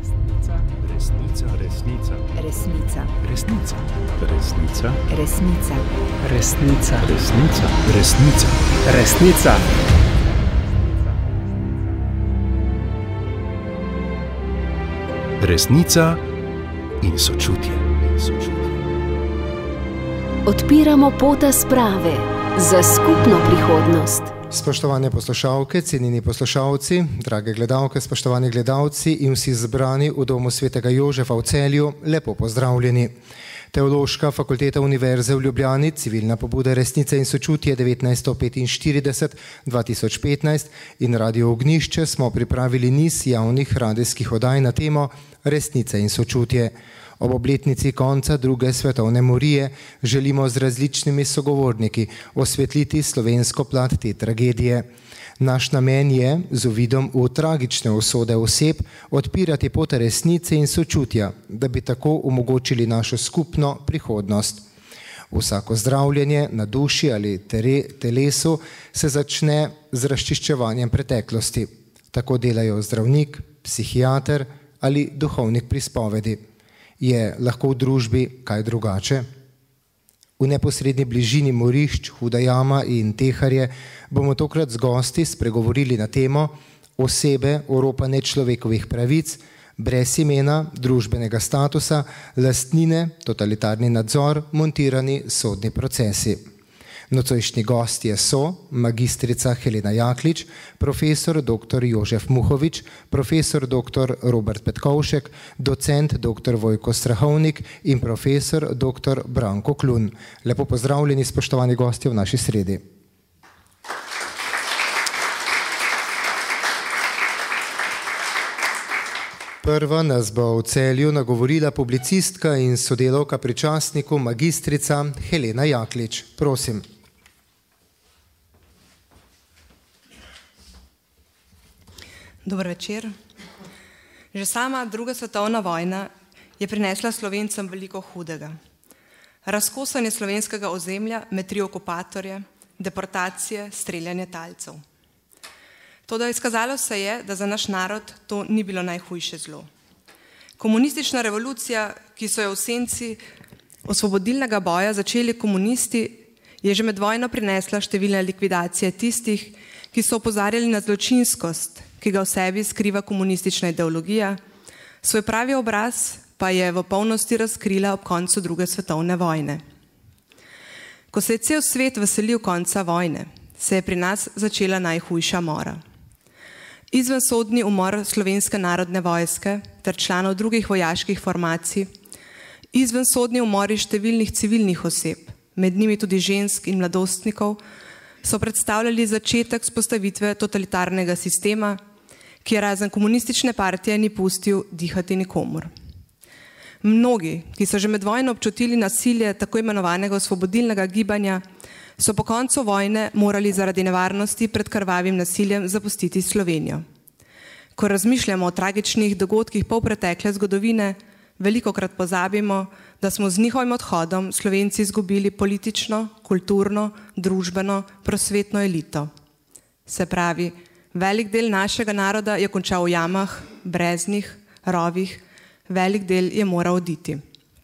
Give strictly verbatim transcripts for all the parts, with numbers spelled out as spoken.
Resnica, resnica, Resnica. resnica, resnica, Resnica. Resnica. resnica, resnica, Resnica. resnica in sočutje. In sočutje. Odpiramo pota sprave za skupno prihodnost. Spoštovane poslušalke, cenjeni poslušalci, drage gledalke, spoštovani gledalci in vsi zbrani v Domu svetega Jožefa v Celju, lepo pozdravljeni. Teološka fakulteta Univerze v Ljubljani, civilna pobuda Resnice in sočutje devetnajststo petinštirideset do dva tisoč petnajst in Radio Ognjišče smo pripravili niz javnih radijskih oddaj na temo Resnice in sočutje. Ob obletnici konca druge svetovne morije želimo z različnimi sogovorniki osvetliti slovensko plat te tragedije. Naš namen je, z uvidom v tragične usode oseb, odpirati pot resnice in sočutja, da bi tako omogočili našo skupno prihodnost. Vsako zdravljenje na duši ali tere, telesu se začne z razčiščevanjem preteklosti. Tako delajo zdravnik, psihiater ali duhovnik pri spovedi. Je lahko v družbi kaj drugače? V neposredni bližini morišč, Huda jama in Teharje bomo tokrat z gosti spregovorili na temo osebe oropane človekovih pravic, brez imena, družbenega statusa, lastnine, totalitarni nadzor, montirani sodni procesi. Nocojšnji gostje so magistrica Helena Jaklič, profesor doktor Jožef Muhovič, profesor doktor Robert Petkovšek, docent doktor Vojko Strahovnik in profesor doktor Branko Klun. Lepo pozdravljeni, spoštovani gostje v naši sredi. Prva nas bo v Celju nagovorila publicistka in sodelavka pri časniku magistrica Helena Jaklič. Prosim. Dober večer. Že sama druga svetovna vojna je prinesla Slovencem veliko hudega. Razkosanje slovenskega ozemlja med tri okupatorje, deportacije, streljanje talcev. Toda izkazalo se je, da za naš narod to ni bilo najhujše zlo. Komunistična revolucija, ki so jo v senci osvobodilnega boja začeli komunisti, je že med vojno prinesla številne likvidacije tistih, ki so opozarjali na zločinskost, ki ga v sebi skriva komunistična ideologija, svoj pravi obraz pa je v polnosti razkrila ob koncu druge svetovne vojne. Ko se je cel svet veselil konca vojne, se je pri nas začela najhujša mora. Izvensodni umor Slovenske narodne vojske ter članov drugih vojaških formacij, izvensodni umori številnih civilnih oseb, med njimi tudi žensk in mladostnikov, so predstavljali začetek vzpostavitve totalitarnega sistema, ki je razen komunistične partije ni pustil dihati nikomur. Mnogi, ki so že med vojno občutili nasilje tako imenovanega osvobodilnega gibanja, so po koncu vojne morali zaradi nevarnosti pred krvavim nasiljem zapustiti Slovenijo. Ko razmišljamo o tragičnih dogodkih polpretekle zgodovine, velikokrat pozabimo, da smo z njihovim odhodom Slovenci izgubili politično, kulturno, družbeno, prosvetno elito. Se pravi, velik del našega naroda je končal v jamah, breznih, rovih, velik del je moral oditi.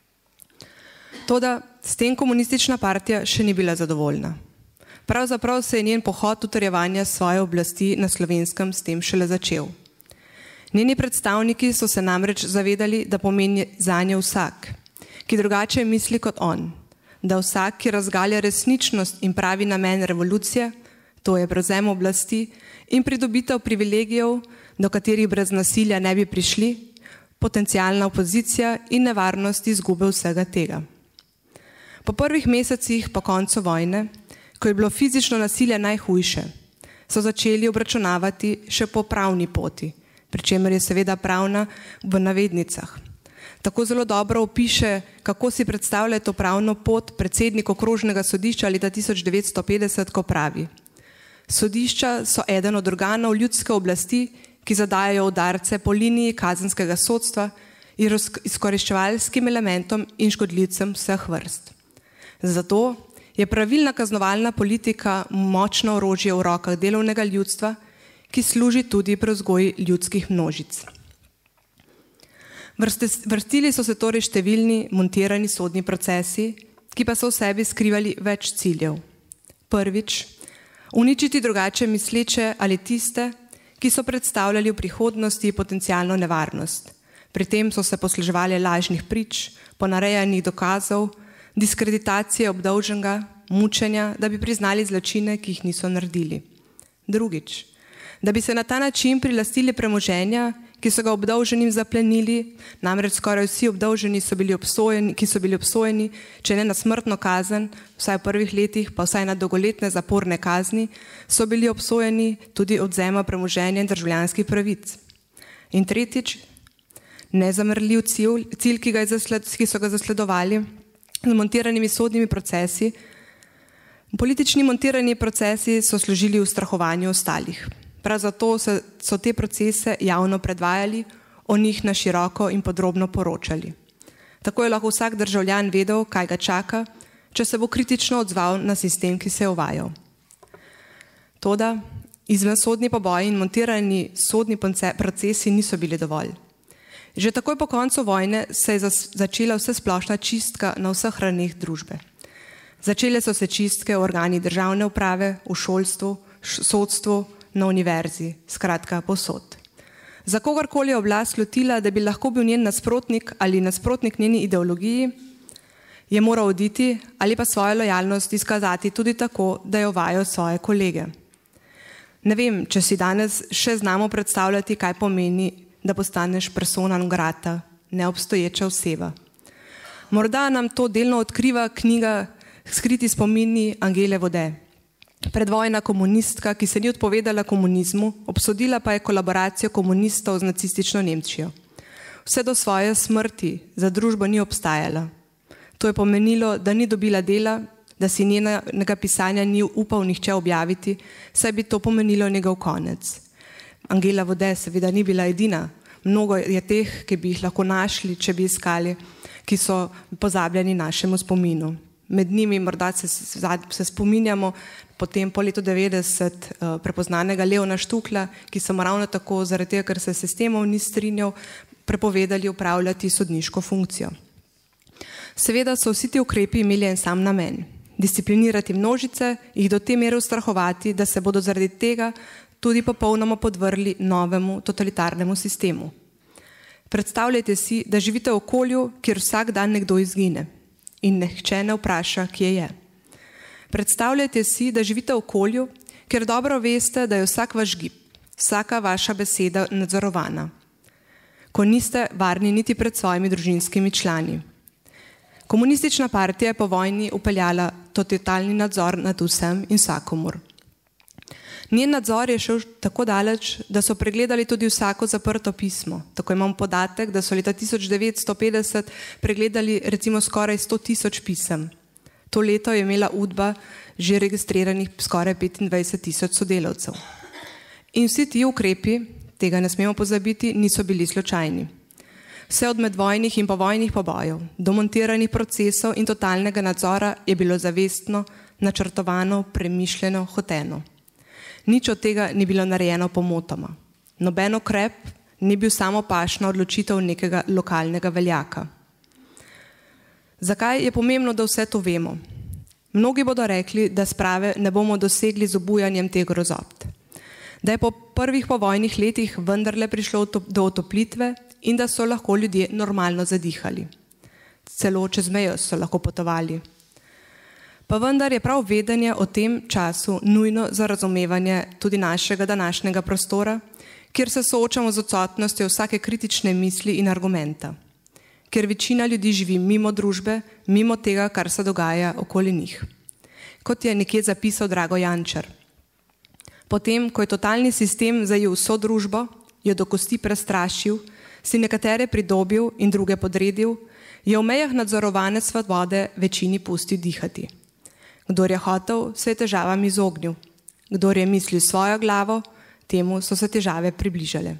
Toda s tem komunistična partija še ni bila zadovoljna. Pravzaprav se je njen pohod utrjevanja svoje oblasti na Slovenskem s tem šele začel. Njeni predstavniki so se namreč zavedali, da pomeni zanje vsak, ki drugače misli kot on, da vsak, ki razgalja resničnost in pravi namen revolucije, to je prevzem oblasti in pridobitev privilegijev, do katerih brez nasilja ne bi prišli, potencialna opozicija in nevarnost izgube vsega tega. Po prvih mesecih po koncu vojne, ko je bilo fizično nasilje najhujše, so začeli obračunavati še po pravni poti, pri čemer je seveda pravna v navednicah. Tako zelo dobro opiše, kako si predstavlja to pravno pot predsednik okrožnega sodišča leta tisoč devetsto petdeset, ko pravi: sodišča so eden od organov ljudske oblasti, ki zadajajo udarce po liniji kazenskega sodstva in izkoriščevalskim elementom in škodljivcem vseh vrst. Zato je pravilna kaznovalna politika močno orožje v rokah delovnega ljudstva, ki služi tudi pri vzgoji ljudskih množic. Vrstili so se torej številni montirani sodni procesi, ki pa so v sebi skrivali več ciljev. Prvič, uničiti drugače misleče ali tiste, ki so predstavljali v prihodnosti potencialno nevarnost. Pri tem so se posluževali lažnih prič, ponarejanih dokazov, diskreditacije obdolženega, mučenja, da bi priznali zločine, ki jih niso naredili. Drugič, da bi se na ta način prilastili premoženja, ki so ga obdolženim zaplenili, namreč skoraj vsi obdolženi so bili obsojeni, ki so bili obsojeni, če ne na smrtno kazen, vsaj v prvih letih, pa vsaj na dolgoletne zaporne kazni, so bili obsojeni tudi odvzema premoženja in državljanskih pravic. In tretjič, nezamrljiv cilj, cilj ki, ga je zasled, ki so ga zasledovali z montiranimi sodnimi procesi. Politični montirani procesi so služili v strahovanju ostalih. Prav zato so te procese javno predvajali, o njih na široko in podrobno poročali. Tako je lahko vsak državljan vedel, kaj ga čaka, če se bo kritično odzval na sistem, ki se je uvajal. Toda izvensodni poboji in montirani sodni procesi niso bili dovolj. Že takoj po koncu vojne se je začela vsesplošna čistka na vseh ravneh družbe. Začele so se čistke v organih državne uprave, v šolstvu, sodstvu, na univerzi, skratka povsod. Za kogarkoli je oblast slutila, da bi lahko bil njen nasprotnik ali nasprotnik njeni ideologiji, je moral oditi ali pa svojo lojalnost izkazati tudi tako, da je uvajal svoje kolege. Ne vem, če si danes še znamo predstavljati, kaj pomeni, da postaneš persona non grata, neobstoječa oseba. Morda nam to delno odkriva knjiga Skriti spomini Angele Vode. Predvojna komunistka, ki se ni odpovedala komunizmu, obsodila pa je kolaboracijo komunistov z nacistično Nemčijo. Vse do svoje smrti za družbo ni obstajala. To je pomenilo, da ni dobila dela, da si njenega pisanja ni upal nihče objaviti, saj bi to pomenilo njegov konec. Angela Vode seveda ni bila edina. Mnogo je teh, ki bi jih lahko našli, če bi iskali, ki so pozabljeni našemu spominu. Med njimi morda se, se spominjamo potem po letu devetdeset uh, prepoznanega Leona Štukla, ki so mu ravno tako, zaradi tega, ker se s sistemom ni strinjal, prepovedali upravljati sodniško funkcijo. Seveda so vsi ti ukrepi imeli en sam namen. Disciplinirati množice, jih do te mere ustrahovati, da se bodo zaradi tega tudi popolnoma podvrli novemu totalitarnemu sistemu. Predstavljajte si, da živite v okolju, kjer vsak dan nekdo izgine in nihče ne vpraša, kje je. Predstavljajte si, da živite v okolju, kjer dobro veste, da je vsak vaš gib, vsaka vaša beseda nadzorovana, ko niste varni niti pred svojimi družinskimi člani. Komunistična partija je po vojni upeljala totalni nadzor nad vsem in vsakomur. Njen nadzor je šel tako daleč, da so pregledali tudi vsako zaprto pismo. Tako imam podatek, da so leta tisoč devetsto petdeset pregledali recimo skoraj sto tisoč pisem. To leto je imela Udba že registriranih skoraj petindvajset tisoč sodelavcev. In vsi ti ukrepi, tega ne smemo pozabiti, niso bili slučajni. Vse od medvojnih in povojnih pobojev, do montiranih procesov in totalnega nadzora je bilo zavestno, načrtovano, premišljeno, hoteno. Nič od tega ni bilo narejeno pomotoma. Noben ukrep ni bil samo pašna odločitev nekega lokalnega veljaka. Zakaj je pomembno, da vse to vemo? Mnogi bodo rekli, da sprave ne bomo dosegli z obujanjem teh grozot. Da je po prvih povojnih letih vendarle prišlo do otoplitve in da so lahko ljudje normalno zadihali. Celo čez mejo so lahko potovali. Pa vendar je prav vedenje o tem času nujno za razumevanje tudi našega današnjega prostora, kjer se soočamo z odsotnostjo vsake kritične misli in argumenta, kjer večina ljudi živi mimo družbe, mimo tega, kar se dogaja okoli njih. Kot je nekje zapisal Drago Jančar. Potem, ko je totalni sistem zajel vso družbo, jo do kosti prestrašil, si nekatere pridobil in druge podredil, je v mejah nadzorovane svobode večini pustil dihati. Kdor je hotel, se je težavam izognil. Kdor je mislil svojo glavo, temu so se težave približale.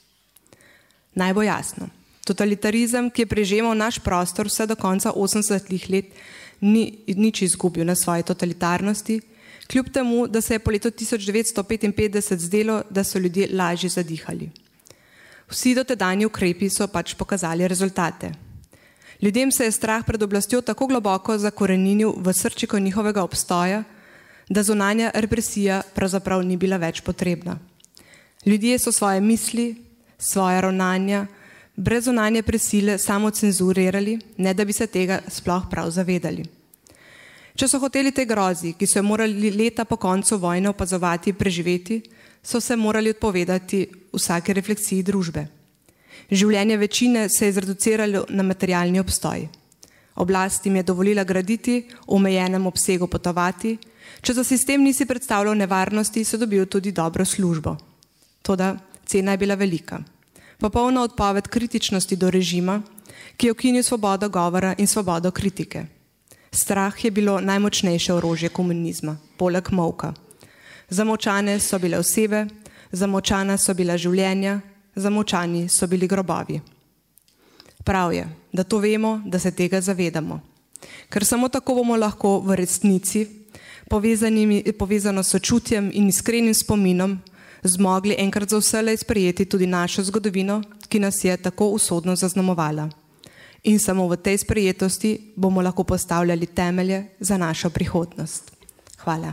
Naj bo jasno, totalitarizem, ki je prežemal naš prostor vse do konca osemdesetih let, ni nič izgubil na svoji totalitarnosti, kljub temu, da se je po letu tisoč devetsto petinpetdeset zdelo, da so ljudje lažje zadihali. Vsi dotedanji ukrepi so pač pokazali rezultate. Ljudem se je strah pred oblastjo tako globoko zakoreninil v srčiko njihovega obstoja, da zunanja represija pravzaprav ni bila več potrebna. Ljudje so svoje misli, svoje ravnanja, brez zunanje prisile samo cenzurirali, ne da bi se tega sploh prav zavedali. Če so hoteli te grozi, ki so jo morali leta po koncu vojne opazovati in preživeti, so se morali odpovedati vsake refleksiji družbe. Življenje večine se je zreduciralo na materialni obstoj. Oblast jim je dovolila graditi, v omejenem obsegu potovati, če za sistem nisi predstavljal nevarnosti, so dobil tudi dobro službo. Toda cena je bila velika. Popolna odpoved kritičnosti do režima, ki je ukinil svobodo govora in svobodo kritike. Strah je bilo najmočnejše orožje komunizma, poleg molka. Zamolčane so bile osebe, zamolčana so bila življenja, zamolčani so bili grobovi. Prav je, da to vemo, da se tega zavedamo. Ker samo tako bomo lahko v resnici, povezano s sočutjem in iskrenim spominom, zmogli enkrat za vselej sprejeti tudi našo zgodovino, ki nas je tako usodno zaznamovala. In samo v tej sprejetosti bomo lahko postavljali temelje za našo prihodnost. Hvala.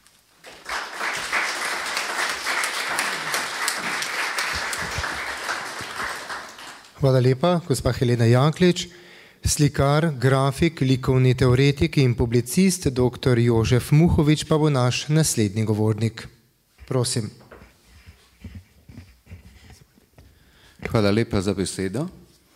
Hvala lepa, gospa Helena Jaklič. Slikar, grafik, likovni teoretik in publicist doktor Jožef Muhovič pa bo naš naslednji govornik. Prosim. Hvala lepa za besedo.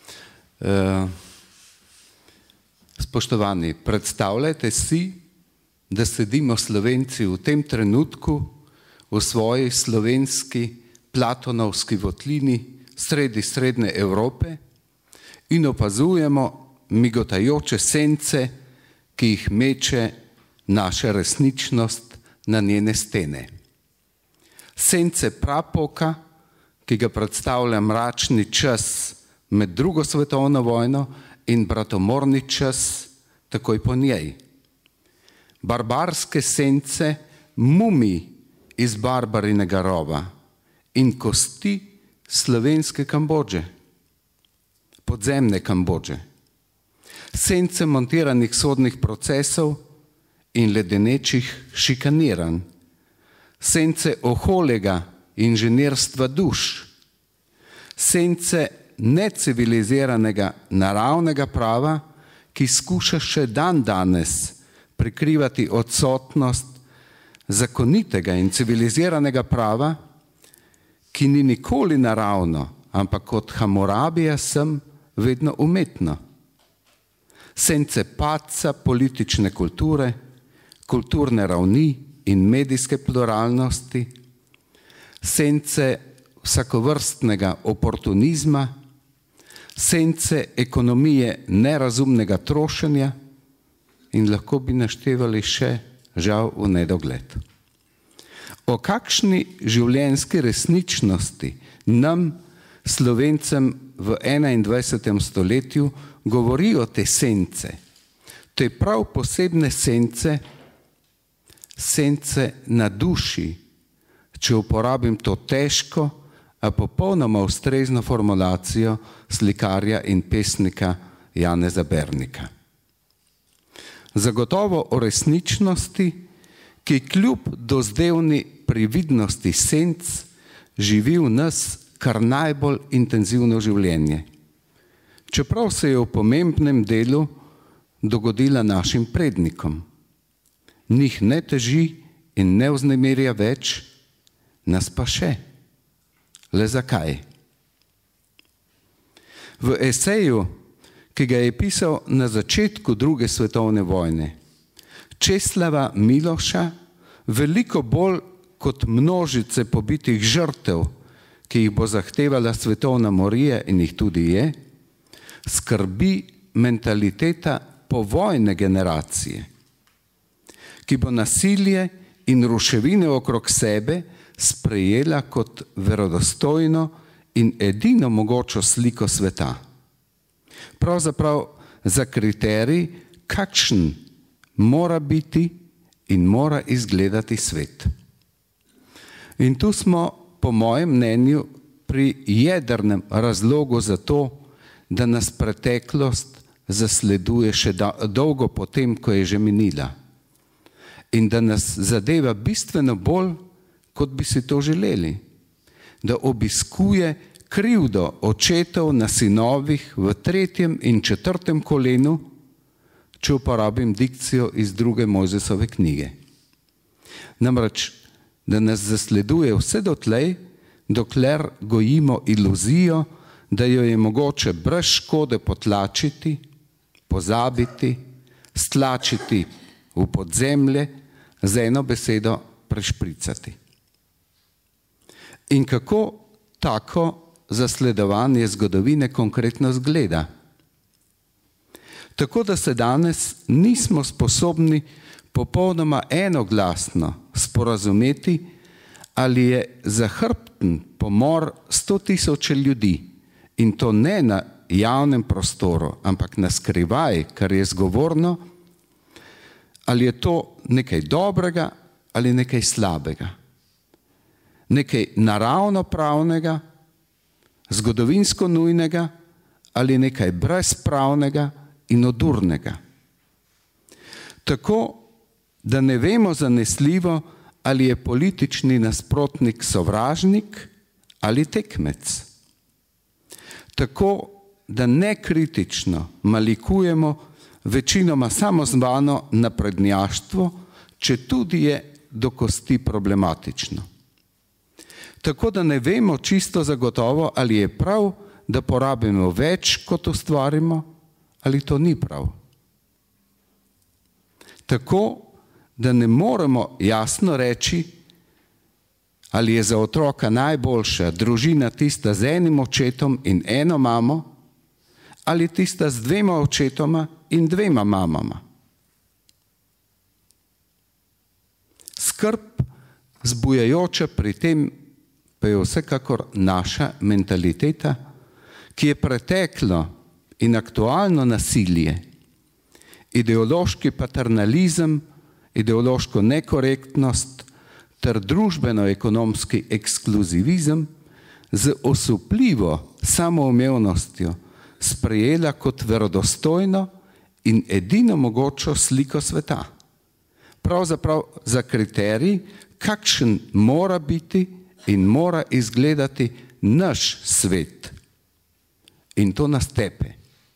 Spoštovani, predstavljajte si, da sedimo Slovenci v tem trenutku v svoji slovenski platonovski votlini sredi srednje Evrope in opazujemo migotajoče sence, ki jih meče naša resničnost na njene stene. Sence prapoka, ki ga predstavlja mračni čas med drugo svetovno vojno in bratomorni čas takoj po njej. Barbarske sence mumij iz barbarinega rova in kosti slovenske Kambodže, podzemne Kambodže. Sence montiranih sodnih procesov in ledenečih šikaniranj. Sence oholega inženirstva duš. Sence neciviliziranega naravnega prava, ki skuša še dan danes prikrivati odsotnost zakonitega in civiliziranega prava, ki ni nikoli naravno, ampak kot Hamurabija sem vedno umetno. Sence padca politične kulture, kulturne ravni in medijske pluralnosti, sence vsakovrstnega oportunizma, sence ekonomije nerazumnega trošenja in lahko bi naštevali še žal v nedogled. O kakšni življenjski resničnosti nam, Slovencem v enaindvajsetem stoletju, govorijo te sence, te prav posebne sence, sence na duši, če uporabim to težko, a popolnoma ustrezno formulacijo slikarja in pesnika Janeza Bernika. Zagotovo o resničnosti, ki kljub dozdevni prividnosti senc živi v nas kar najbolj intenzivno življenje. Čeprav se je v pomembnem delu dogodila našim prednikom. Njih ne teži in ne vznemirja več, nas pa še. Le zakaj? V eseju, ki ga je pisal na začetku druge svetovne vojne, Česlava Miloša veliko bolj kot množice pobitih žrtev, ki jih bo zahtevala svetovna morija in jih tudi je, skrbi mentaliteta povojne generacije, ki bo nasilje in ruševine okrog sebe sprejela kot verodostojno in edino mogočo sliko sveta. Pravzaprav za kriterij, kakšen mora biti in mora izgledati svet. In tu smo, po mojem mnenju, pri jedrnem razlogu za to, da nas preteklost zasleduje še dolgo potem, ko je že minila. In da nas zadeva bistveno bolj, kot bi si to želeli. Da obiskuje krivdo očetov na sinovih v tretjem in četrtem kolenu, če uporabim dikcijo iz druge Mojzesove knjige. Namreč, da nas zasleduje vse dotlej, dokler gojimo iluzijo, da jo je mogoče brez škode potlačiti, pozabiti, stlačiti v podzemlje, z eno besedo prešpricati. In kako tako zasledovanje zgodovine konkretno zgleda? Tako da se danes nismo sposobni popolnoma enoglasno sporazumeti, ali je zahrbten pomor sto tisoče ljudi, in to ne na javnem prostoru, ampak na skrivaj, kar je zgovorno, ali je to nekaj dobrega ali nekaj slabega. Nekaj naravno pravnega, zgodovinsko nujnega ali nekaj brezpravnega in odurnega. Tako, da ne vemo zanesljivo, ali je politični nasprotnik sovražnik ali tekmec. Tako, da nekritično malikujemo večinoma samozvano naprednjaštvo, četudi je do kosti problematično. Tako, da ne vemo čisto zagotovo, ali je prav, da porabimo več, kot ustvarimo, ali to ni prav. Tako, da ne moremo jasno reči, ali je za otroka najboljša družina tista z enim očetom in eno mamo, ali tista z dvema očetoma in dvema mamama. Skrb zbujajoča pri tem pa je vsekakor naša mentaliteta, ki je preteklo in aktualno nasilje, ideološki paternalizem, ideološko nekorektnost ter družbeno-ekonomski ekskluzivizem z osupljivo samoumevnostjo sprejela kot verodostojno in edino mogočo sliko sveta. Pravzaprav za kriterij, kakšen mora biti in mora izgledati naš svet. In to nas tepe.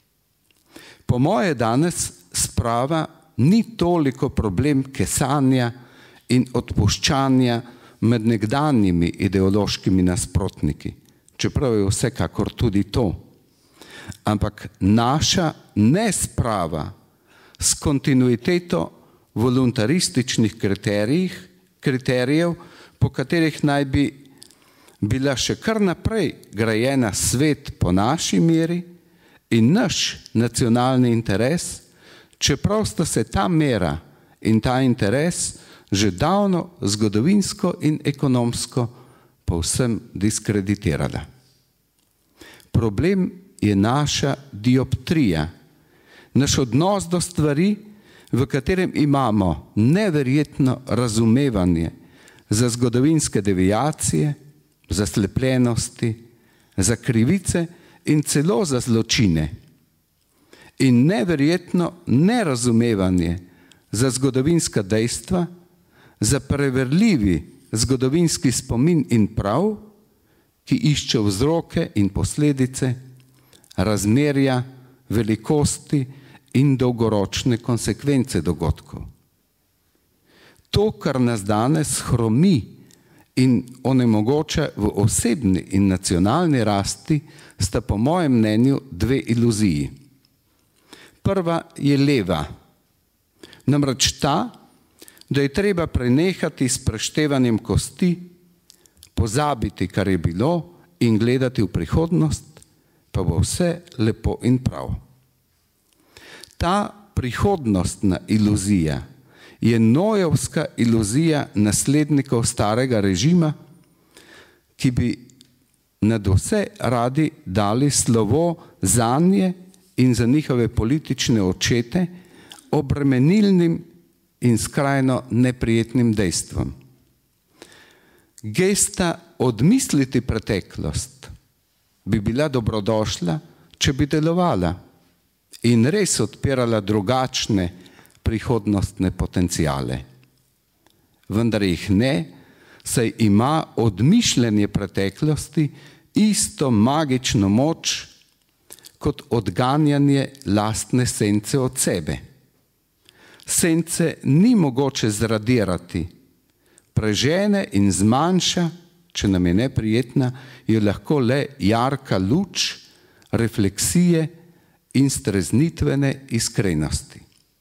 Po moje danes sprava ni toliko problem kesanja in odpuščanja med nekdanjimi ideološkimi nasprotniki, čeprav je vsekakor tudi to. Ampak naša nesprava s kontinuiteto voluntarističnih kriterijih, kriterijev, po katerih naj bi bila še kar naprej grajena svet po naši meri in naš nacionalni interes, čeprav sta se ta mera in ta interes že davno zgodovinsko in ekonomsko povsem diskreditirala. Problem je naša dioptrija, naš odnos do stvari, v katerem imamo neverjetno razumevanje za zgodovinske deviacije, za slepljenosti, za krivice in celo za zločine. In neverjetno nerazumevanje za zgodovinska dejstva, za preverljivi zgodovinski spomin in prav, ki išče vzroke in posledice, razmerja, velikosti in dolgoročne konsekvence dogodkov. To, kar nas danes hromi in onemogoča v osebni in nacionalni rasti, sta po mojem mnenju dve iluziji. Prva je leva, namreč ta, da je treba prenehati s preštevanjem kosti, pozabiti, kar je bilo, in gledati v prihodnost, pa bo vse lepo in prav. Ta prihodnostna iluzija je nojevska iluzija naslednikov starega režima, ki bi nadvse radi dali slovo zanje in za njihove politične očete obremenilnim in skrajno neprijetnim dejstvom. Gesta odmisliti preteklost bi bila dobrodošla, če bi delovala in res odpirala drugačne prihodnostne potencijale. Vendar jih ne, saj ima odmišljanje preteklosti isto magično moč kot odganjanje lastne sence od sebe. Sence ni mogoče zradirati, prežene in zmanjša, če nam je neprijetna, jo lahko le jarka luč, refleksije in streznitvene iskrenosti.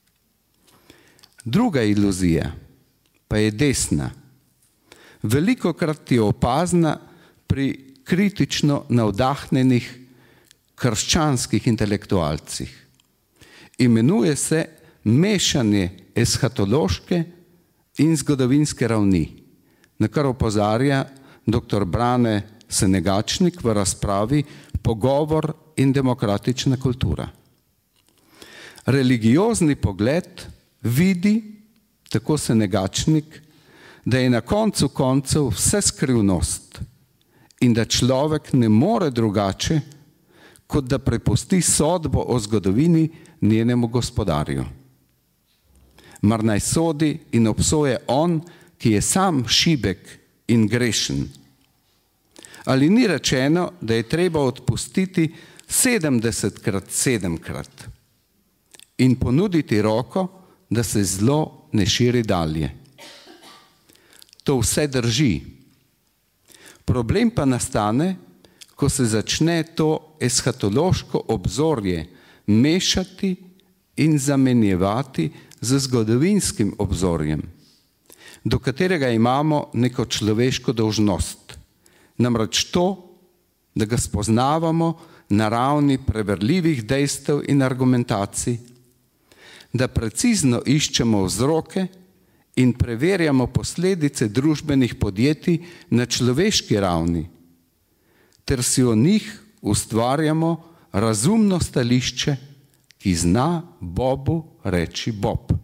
Druga iluzija pa je desna. Velikokrat je opazna pri kritično navdahnjenih krščanskih intelektualcih. Imenuje se mešanje eshatološke in zgodovinske ravni, na kar opozarja doktor Brane Senegačnik v razpravi Pogovor in demokratična kultura. Religiozni pogled vidi, tako Senegačnik, da je na koncu koncev vse skrivnost in da človek ne more drugače, kot da prepusti sodbo o zgodovini njenemu gospodarju. Mar naj sodi in obsoje on, ki je sam šibek in grešen. Ali ni rečeno, da je treba odpustiti sedemdesetkrat sedemkrat in ponuditi roko, da se zlo ne širi dalje. To vse drži. Problem pa nastane, ko se začne to eshatološko obzorje mešati in zamenjevati z zgodovinskim obzorjem, do katerega imamo neko človeško dolžnost. Namreč to, da ga spoznavamo na ravni preverljivih dejstev in argumentacij, da precizno iščemo vzroke in preverjamo posledice družbenih podjetij na človeški ravni, ter si o njih ustvarjamo razumno stališče, ki zna Bobu reči Bob.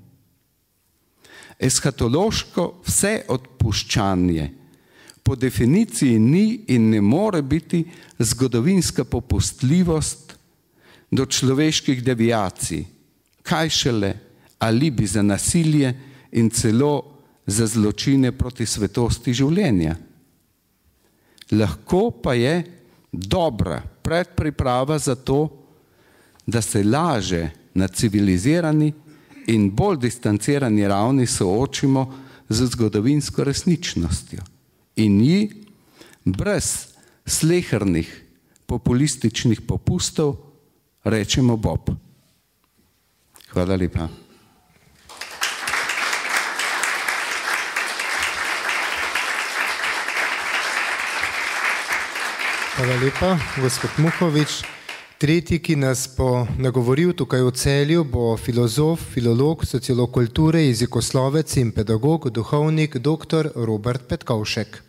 Eshatološko vseodpuščanje po definiciji ni in ne more biti zgodovinska popustljivost do človeških deviacij, kaj šele alibi za nasilje in celo za zločine proti svetosti življenja. Lahko pa je dobra predpriprava za to, da se laže na civilizirani in bolj distancirani ravni soočimo z zgodovinsko resničnostjo in ji brez slehernih populističnih popustov rečemo Bob. Hvala lepa. Hvala lepa, gospod Muhovič. Tretji, ki nas bo nagovoril tukaj v Celju, bo filozof, filolog, sociolog kulture, jezikoslovec in pedagog, duhovnik, doktor Robert Petkovšek.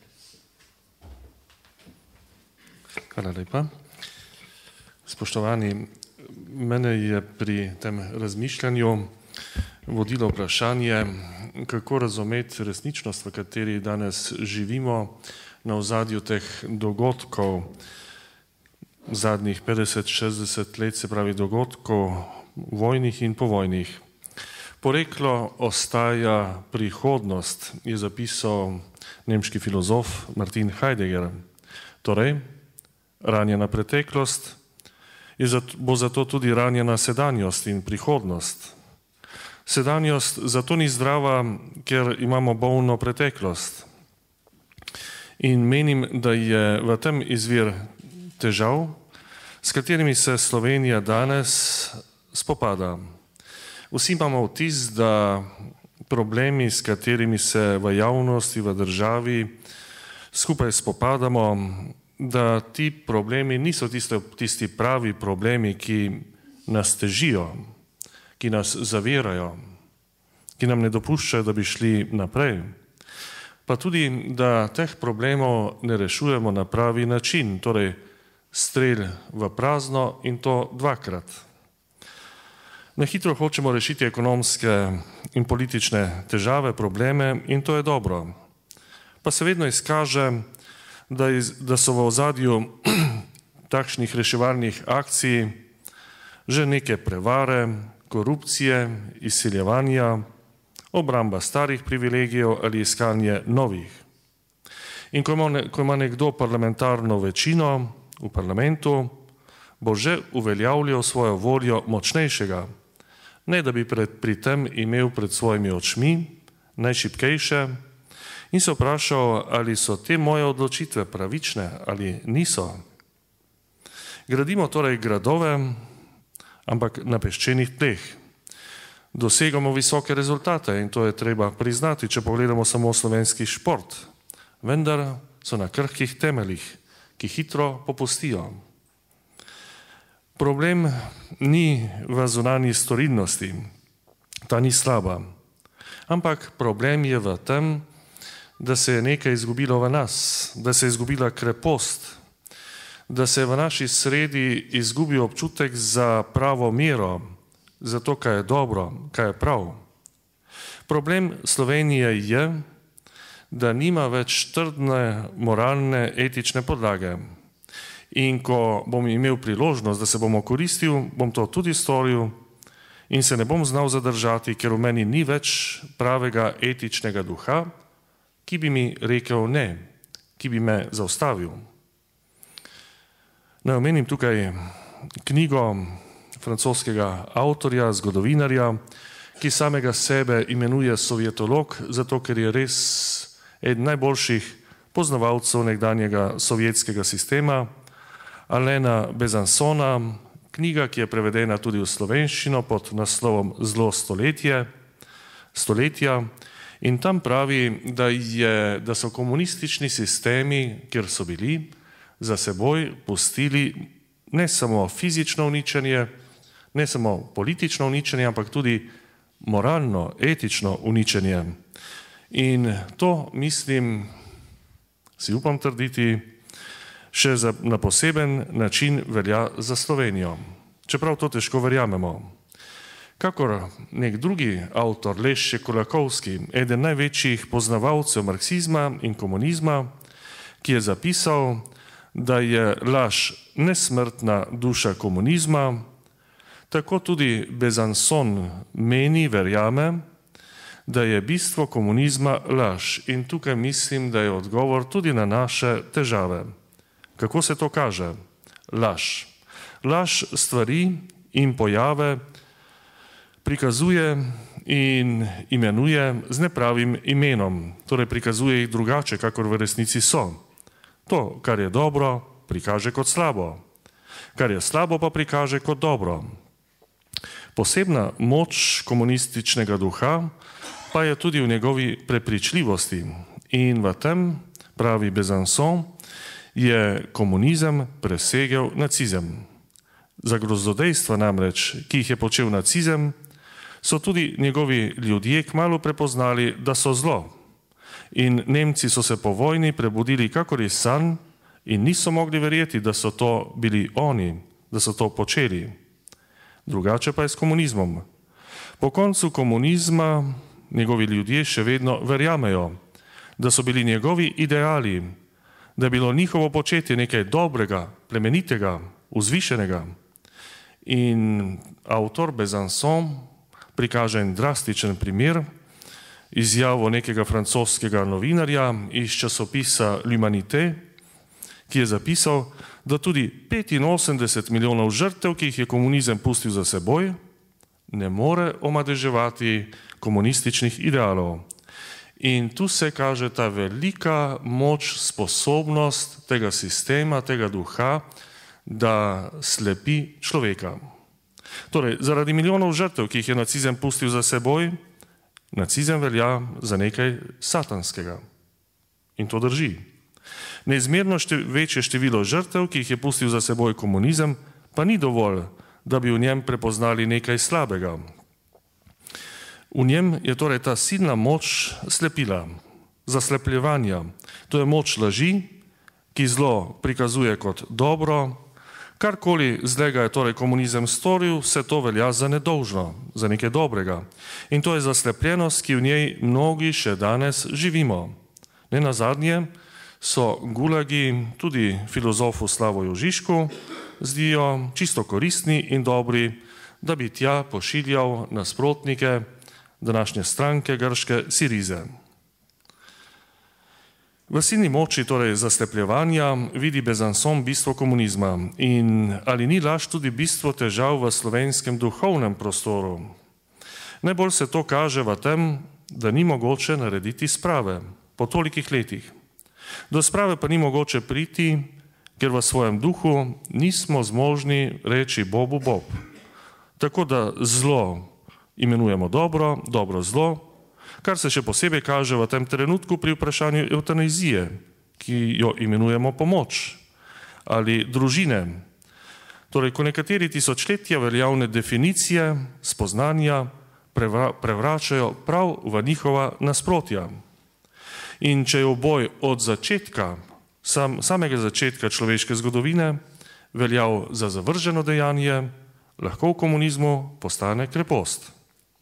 Hvala lepa. Spoštovani, mene je pri tem razmišljanju vodilo vprašanje, kako razumeti resničnost, v kateri danes živimo, na ozadju teh dogodkov zadnjih petdeset šestdeset let, se pravi dogodkov vojnih in povojnih. Poreklo ostaja prihodnost, je zapisal nemški filozof Martin Heidegger. Torej, ranjena preteklost je zato, bo zato tudi ranjena sedanjost in prihodnost. Sedanjost zato ni zdrava, ker imamo bolno preteklost. In menim, da je v tem izvir težav, s katerimi se Slovenija danes spopada. Vsi imamo vtis, da problemi, s katerimi se v javnosti, v državi skupaj spopadamo, da ti problemi niso tisti, tisti pravi problemi, ki nas težijo, ki nas zavirajo, ki nam ne dopuščajo, da bi šli naprej. Pa tudi, da teh problemov ne rešujemo na pravi način, torej strelj v prazno in to dvakrat. Na hitro hočemo rešiti ekonomske in politične težave, probleme in to je dobro. Pa se vedno izkaže, da, iz, da so v ozadju takšnih reševalnih akcij že neke prevare, korupcije, izsiljevanja, obramba starih privilegijev ali iskanje novih. In ko ima, ko ima nekdo parlamentarno večino v parlamentu, bo že uveljavljal svojo voljo močnejšega, ne da bi pred, pri tem imel pred svojimi očmi najšibkejše in se vprašal, ali so te moje odločitve pravične ali niso. Gradimo torej gradove, ampak na peščenih tleh. Dosegamo visoke rezultate in to je treba priznati, če pogledamo samo slovenski šport. Vendar so na krhkih temeljih, ki hitro popustijo. Problem ni v zunanji storilnosti, ta ni slaba, ampak problem je v tem, da se je nekaj izgubilo v nas, da se je izgubila krepost, da se je v naši sredi izgubil občutek za pravo mero, za to, kaj je dobro, kaj je prav. Problem Slovenije je, da nima več trdne moralne, etične podlage. In ko bom imel priložnost, da se bom koristil, bom to tudi storil in se ne bom znal zadržati, ker v meni ni več pravega etičnega duha, ki bi mi rekel ne, ki bi me zaustavil. Naj omenim tukaj knjigo francoskega avtorja, zgodovinarja, ki samega sebe imenuje sovjetolog, zato ker je res eden najboljših poznavalcev nekdanjega sovjetskega sistema, Alaina Besancona, knjiga, ki je prevedena tudi v slovenščino pod naslovom Zlo stoletje, stoletja, in tam pravi, da, je, da so komunistični sistemi, kjer so bili, za seboj pustili ne samo fizično uničenje, ne samo politično uničenje, ampak tudi moralno, etično uničenje. In to, mislim, si upam trditi, še za, na poseben način velja za Slovenijo. Čeprav to težko verjamemo. Kakor nek drugi avtor, Lešče Kolakovski, eden največjih poznavalcev marksizma in komunizma, ki je zapisal, da je laž nesmrtna duša komunizma, tako tudi Besancon meni, verjame, da je bistvo komunizma laž. In tukaj mislim, da je odgovor tudi na naše težave. Kako se to kaže? Laž. Laž stvari in pojave prikazuje in imenuje z nepravim imenom, torej prikazuje jih drugače, kakor v resnici so. To, kar je dobro, prikaže kot slabo. Kar je slabo, pa prikaže kot dobro. Posebna moč komunističnega duha pa je tudi v njegovi prepričljivosti. In v tem, pravi Besancon, je komunizem presegel nacizem. Za grozodejstva namreč, ki jih je počel nacizem, so tudi njegovi ljudje kmalu prepoznali, da so zlo. In Nemci so se po vojni prebudili kakor iz sanj in niso mogli verjeti, da so to bili oni, da so to počeli. Drugače pa je s komunizmom. Po koncu komunizma njegovi ljudje še vedno verjamejo, da so bili njegovi ideali, da je bilo njihovo početje nekaj dobrega, plemenitega, vzvišenega. In avtor Besancon prikaže en drastičen primer, izjavo nekega francoskega novinarja iz časopisa L'Humanité, ki je zapisal, da tudi petinosemdeset milijonov žrtev, ki jih je komunizem pustil za seboj, ne more omadeževati komunističnih idealov. In tu se kaže ta velika moč, sposobnost tega sistema, tega duha, da slepi človeka. Torej, zaradi milijonov žrtev, ki jih je nacizem pustil za seboj, nacizem velja za nekaj satanskega. In to drži. Neizmerno šte, večje število žrtev, ki jih je pustil za seboj komunizem, pa ni dovolj, da bi v njem prepoznali nekaj slabega. V njem je torej ta silna moč slepila, zaslepljevanja. To je moč laži, ki zlo prikazuje kot dobro. Karkoli zlega je torej komunizem storil, vse to velja za nedolžno, za nekaj dobrega. In to je zaslepljenost, ki v njej mnogi še danes živimo. Ne nazadnje so gulagi tudi filozofu Slavoju Žižku zdijo čisto koristni in dobri, da bi tja pošiljal nasprotnike današnje stranke grške Sirize. V silni moči torej zaslepljevanja vidi Besançon bistvo komunizma in ali ni laž tudi bistvo težav v slovenskem duhovnem prostoru. Najbolj se to kaže v tem, da ni mogoče narediti sprave po tolikih letih. Do sprave pa ni mogoče priti, ker v svojem duhu nismo zmožni reči Bobu Bob. Tako da zlo imenujemo dobro, dobro zlo, kar se še posebej kaže v tem trenutku pri vprašanju evtanazije, ki jo imenujemo pomoč ali družine. Torej, ko nekateri tisočletja veljavne definicije, spoznanja prevračajo prav v njihova nasprotja. In če je oboj od začetka, sam, samega začetka človeške zgodovine veljal za zavrženo dejanje, lahko v komunizmu postane krepost.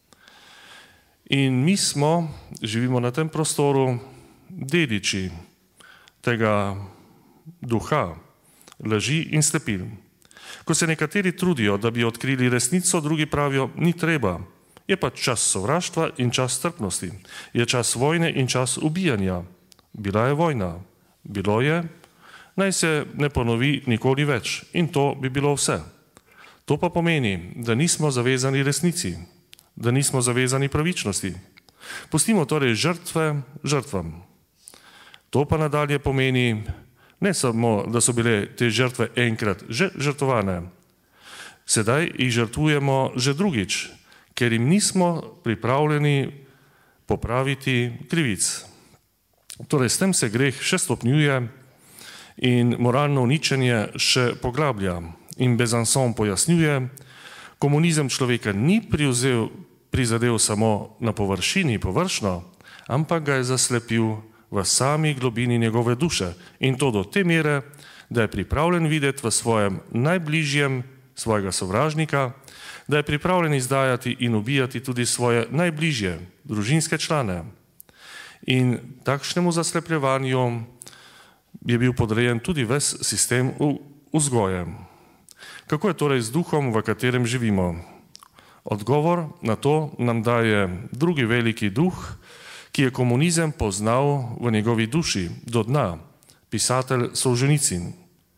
In mi smo, živimo na tem prostoru, dediči tega duha, laži in slepil. Ko se nekateri trudijo, da bi odkrili resnico, drugi pravijo, ni treba. Je pa čas sovraštva in čas strpnosti. Je čas vojne in čas ubijanja. Bila je vojna. Bilo je, naj se ne ponovi nikoli več. In to bi bilo vse. To pa pomeni, da nismo zavezani resnici, da nismo zavezani pravičnosti. Pustimo torej žrtve žrtvam. To pa nadalje pomeni ne samo, da so bile te žrtve enkrat že žrtvovane. Sedaj jih žrtvujemo že drugič, ker jim nismo pripravljeni popraviti krivic. Torej, s tem se greh še stopnjuje in moralno uničenje še poglablja. In Besançon pojasnjuje, komunizem človeka ni privzel, prizadel samo na površini, površno, ampak ga je zaslepil v sami globini njegove duše. In to do te mere, da je pripravljen videti v svojem najbližjem svojega sovražnika, da je pripravljen izdajati in ubijati tudi svoje najbližje, družinske člane. In takšnemu zaslepljevanju je bil podrejen tudi ves sistem vzgoje. Kako je torej z duhom, v katerem živimo? Odgovor na to nam daje drugi veliki duh, ki je komunizem poznal v njegovi duši do dna, pisatelj Solženicin,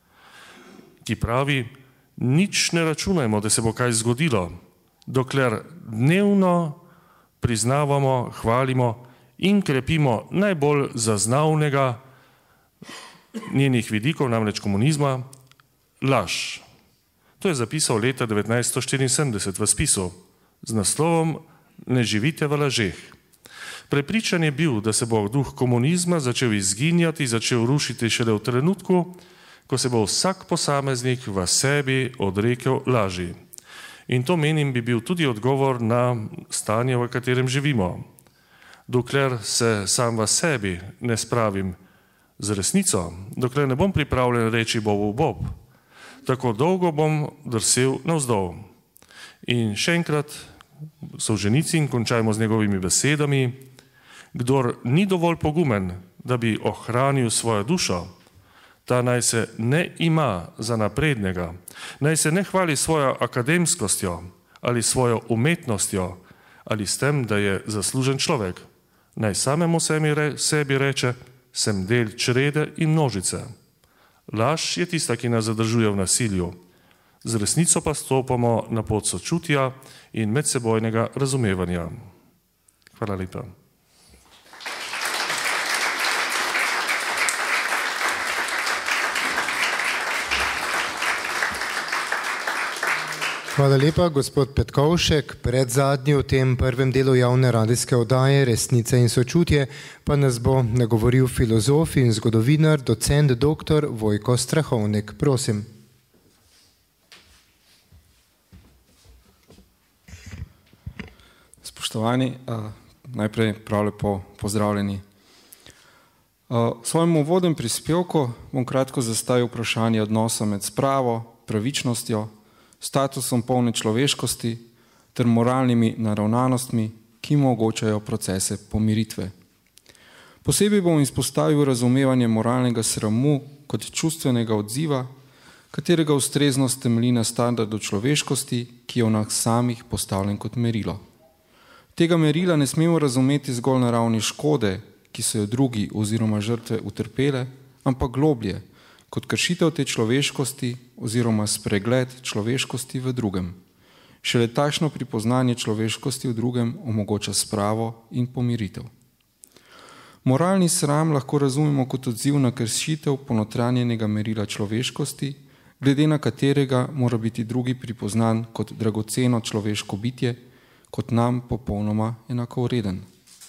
ki pravi, nič ne računajmo, da se bo kaj zgodilo, dokler dnevno priznavamo, hvalimo in krepimo najbolj zaznavnega njenih vidikov, namreč komunizma, laž. To je zapisal leta devetnajststo štiriinsedemdeset v spisu z naslovom Ne živite v lažeh. Prepričan je bil, da se bo duh komunizma začel izginjati, začel rušiti šele v trenutku, ko se bo vsak posameznik v sebi odrekel laži. In to menim bi bil tudi odgovor na stanje, v katerem živimo. Dokler se sam v sebi ne spravim z resnico, dokler ne bom pripravljen reči Bobu Bob, tako dolgo bom drsel navzdol. In še enkrat, Solženicin, končajmo z njegovimi besedami, kdor ni dovolj pogumen, da bi ohranil svojo dušo, ta naj se ne ima za naprednega, naj se ne hvali svojo akademskostjo ali svojo umetnostjo ali s tem, da je zaslužen človek. Naj samemu sebi reče, sem del črede in množice. Laž je tista, ki nas zadržuje v nasilju. Z resnico pa stopamo na pot sočutja in medsebojnega razumevanja. Hvala lepa. Hvala lepa, gospod Petkovšek. Predzadnji v tem prvem delu javne radijske oddaje Resnica in sočutje pa nas bo nagovoril filozof in zgodovinar, docent doktor Vojko Strahovnik. Prosim. Spoštovani, najprej prav lepo pozdravljeni. V svojem uvodnem prispevku bom kratko zastavil vprašanje odnosa med spravo, pravičnostjo, statusom polne človeškosti ter moralnimi naravnanostmi, ki omogočajo procese pomiritve. Posebej bom izpostavil razumevanje moralnega sramu kot čustvenega odziva, katerega ustreznost temelji na standardu človeškosti, ki je v nas samih postavljen kot merilo. Tega merila ne smemo razumeti zgolj na ravni škode, ki so jo drugi oziroma žrtve utrpele, ampak globlje, kot kršitev te človeškosti oziroma spregled človeškosti v drugem. Šele takšno pripoznanje človeškosti v drugem omogoča spravo in pomiritev. Moralni sram lahko razumemo kot odziv na kršitev ponotranjenega merila človeškosti, glede na katerega mora biti drugi pripoznan kot dragoceno človeško bitje, kot nam popolnoma enakovreden.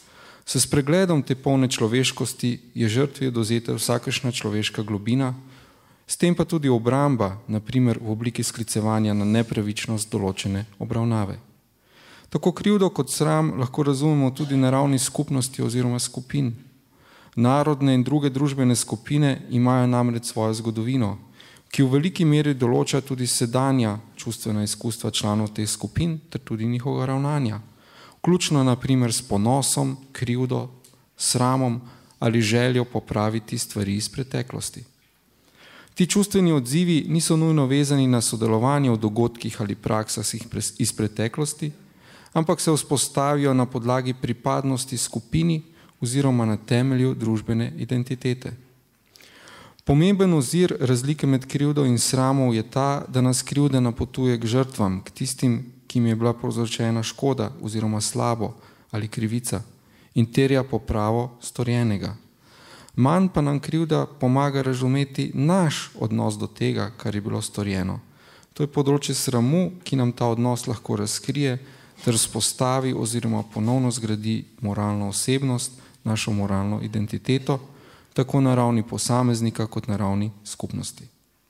S spregledom te polne človeškosti je žrtvi odvzeta vsakršna človeška globina, s tem pa tudi obramba, na primer v obliki sklicevanja na nepravičnost določene obravnave. Tako krivdo kot sram lahko razumemo tudi na ravni skupnosti oziroma skupin. Narodne in druge družbene skupine imajo namreč svojo zgodovino, ki v veliki meri določa tudi sedanja čustvena izkustva članov teh skupin ter tudi njihovega ravnanja, vključno na primer s ponosom, krivdo, sramom ali željo popraviti stvari iz preteklosti. Ti čustveni odzivi niso nujno vezani na sodelovanje v dogodkih ali praksah iz preteklosti, ampak se vzpostavijo na podlagi pripadnosti skupini oziroma na temelju družbene identitete. Pomemben ozir razlike med krivdo in sramom je ta, da nas krivda napotuje k žrtvam, k tistim, ki jim je bila povzročena škoda oziroma slabo ali krivica in terja popravo storjenega. Manj pa nam krivda pomaga razumeti naš odnos do tega, kar je bilo storjeno. To je področje sramu, ki nam ta odnos lahko razkrije ter vzpostavi oziroma ponovno zgradi moralno osebnost, našo moralno identiteto, tako na ravni posameznika kot na ravni skupnosti.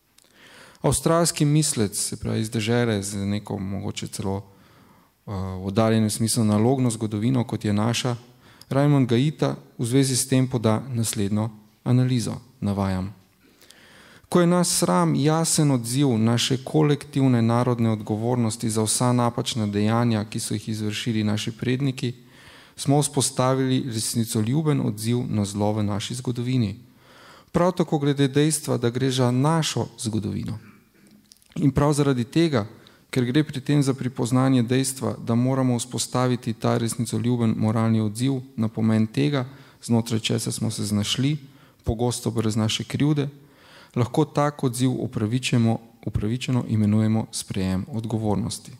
Avstralski mislec, se pravi iz dežele z neko mogoče celo uh, oddaljenem smislu nalogno zgodovino, kot je naša, Raimond Gaita v zvezi s tem poda naslednjo analizo, navajam. Ko je naš sram jasen odziv naše kolektivne narodne odgovornosti za vsa napačna dejanja, ki so jih izvršili naši predniki, smo vzpostavili resnicoljuben odziv na zlo v naši zgodovini. Prav tako glede dejstva, da gre za našo zgodovino. In prav zaradi tega, ker gre pri tem za pripoznanje dejstva, da moramo vzpostaviti ta resnicoljuben moralni odziv na pomen tega, znotraj česa smo se znašli, pogosto brez naše krivde, lahko tak odziv upravičeno imenujemo sprejem odgovornosti.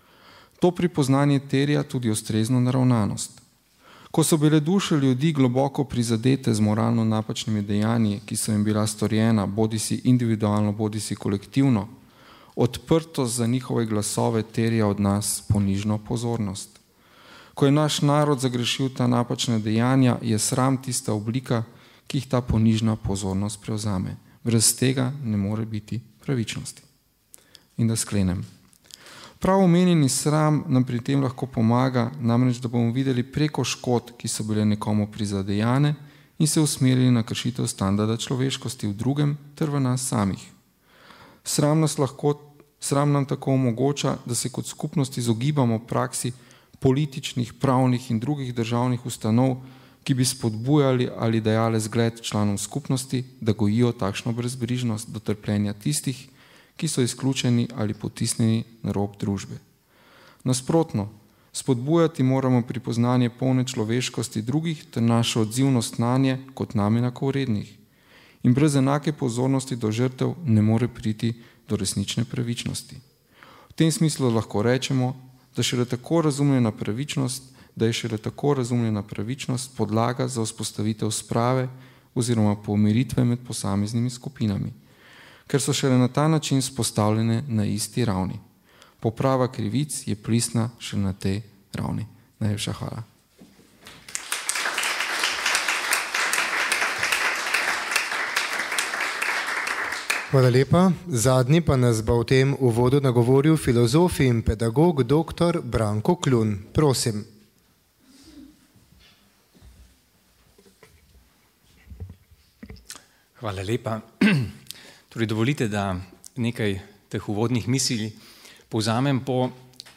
To pripoznanje terja tudi ustrezno naravnanost. Ko so bile duše ljudi globoko prizadete z moralno napačnimi dejanji, ki so jim bila storjena, bodisi individualno, bodisi kolektivno, odprtost za njihove glasove terja od nas ponižno pozornost. Ko je naš narod zagrešil ta napačna dejanja, je sram tista oblika, ki jih ta ponižna pozornost prevzame. Brez tega ne more biti pravičnosti. In da sklenem. Prav omenjeni sram nam pri tem lahko pomaga, namreč da bomo videli preko škod, ki so bile nekomu prizadejane in se usmerili na kršitev standarda človeškosti v drugem ter v nas samih. Sram, nas lahko, sram nam tako omogoča, da se kot skupnost izogibamo praksi političnih, pravnih in drugih državnih ustanov, ki bi spodbujali ali dajale zgled članom skupnosti, da gojijo takšno brezbrižnost do trpljenja tistih, ki so izključeni ali potisnjeni na rob družbe. Nasprotno, spodbujati moramo pripoznanje polne človeškosti drugih ter našo odzivnost nanje kot nam enakovrednih. In brez enake pozornosti do žrtev ne more priti do resnične pravičnosti. V tem smislu lahko rečemo, da šele tako razumljena pravičnost, da je šele tako razumljena pravičnost podlaga za vzpostavitev sprave oziroma pomiritve med posameznimi skupinami, ker so šele na ta način spostavljene na isti ravni. Poprava krivic je pristna šele na tej ravni. Najlepša hvala. Hvala lepa. Zadnji pa nas bo v tem uvodu nagovoril filozof in pedagog doktor Branko Klun. Prosim. Hvala lepa. Torej, dovolite, da nekaj teh uvodnih misli povzamem po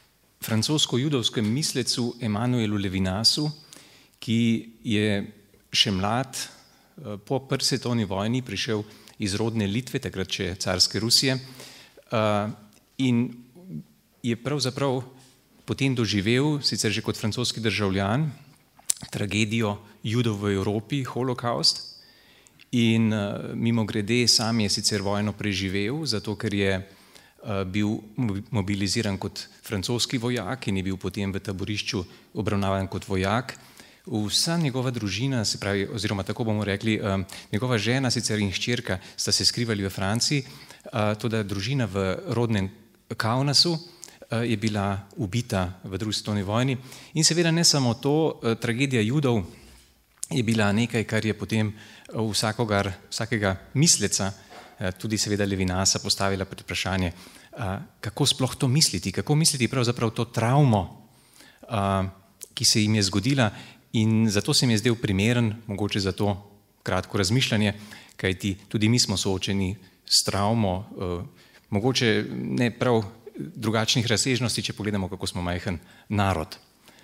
francosko-judovskem mislecu Emanuelu Levinasu, ki je še mlad, po prvi svetovni vojni prišel iz rodne Litve, takrat še carske Rusije, in je pravzaprav potem doživel, sicer že kot francoski državljan, tragedijo Judov v Evropi, holokaust, in mimogrede sam je sicer vojno preživel, zato ker je bil mobiliziran kot francoski vojak in je bil potem v taborišču obravnavan kot vojak. Vsa njegova družina, se pravi, oziroma tako bomo rekli, njegova žena, sicer in hčerka, sta se skrivali v Franciji, toda družina v rodnem Kaunasu je bila ubita v drugi svetovni vojni. In seveda ne samo to, tragedija Judov je bila nekaj, kar je potem vsakogar, vsakega misleca, tudi seveda Levinasa, postavila pred vprašanje, kako sploh to misliti, kako misliti pravzaprav to travmo, ki se jim je zgodila, in zato se mi je zdel primeren, mogoče za to kratko razmišljanje, kajti tudi mi smo soočeni s travmo, mogoče ne prav drugačnih razsežnosti, če pogledamo, kako smo majhen narod.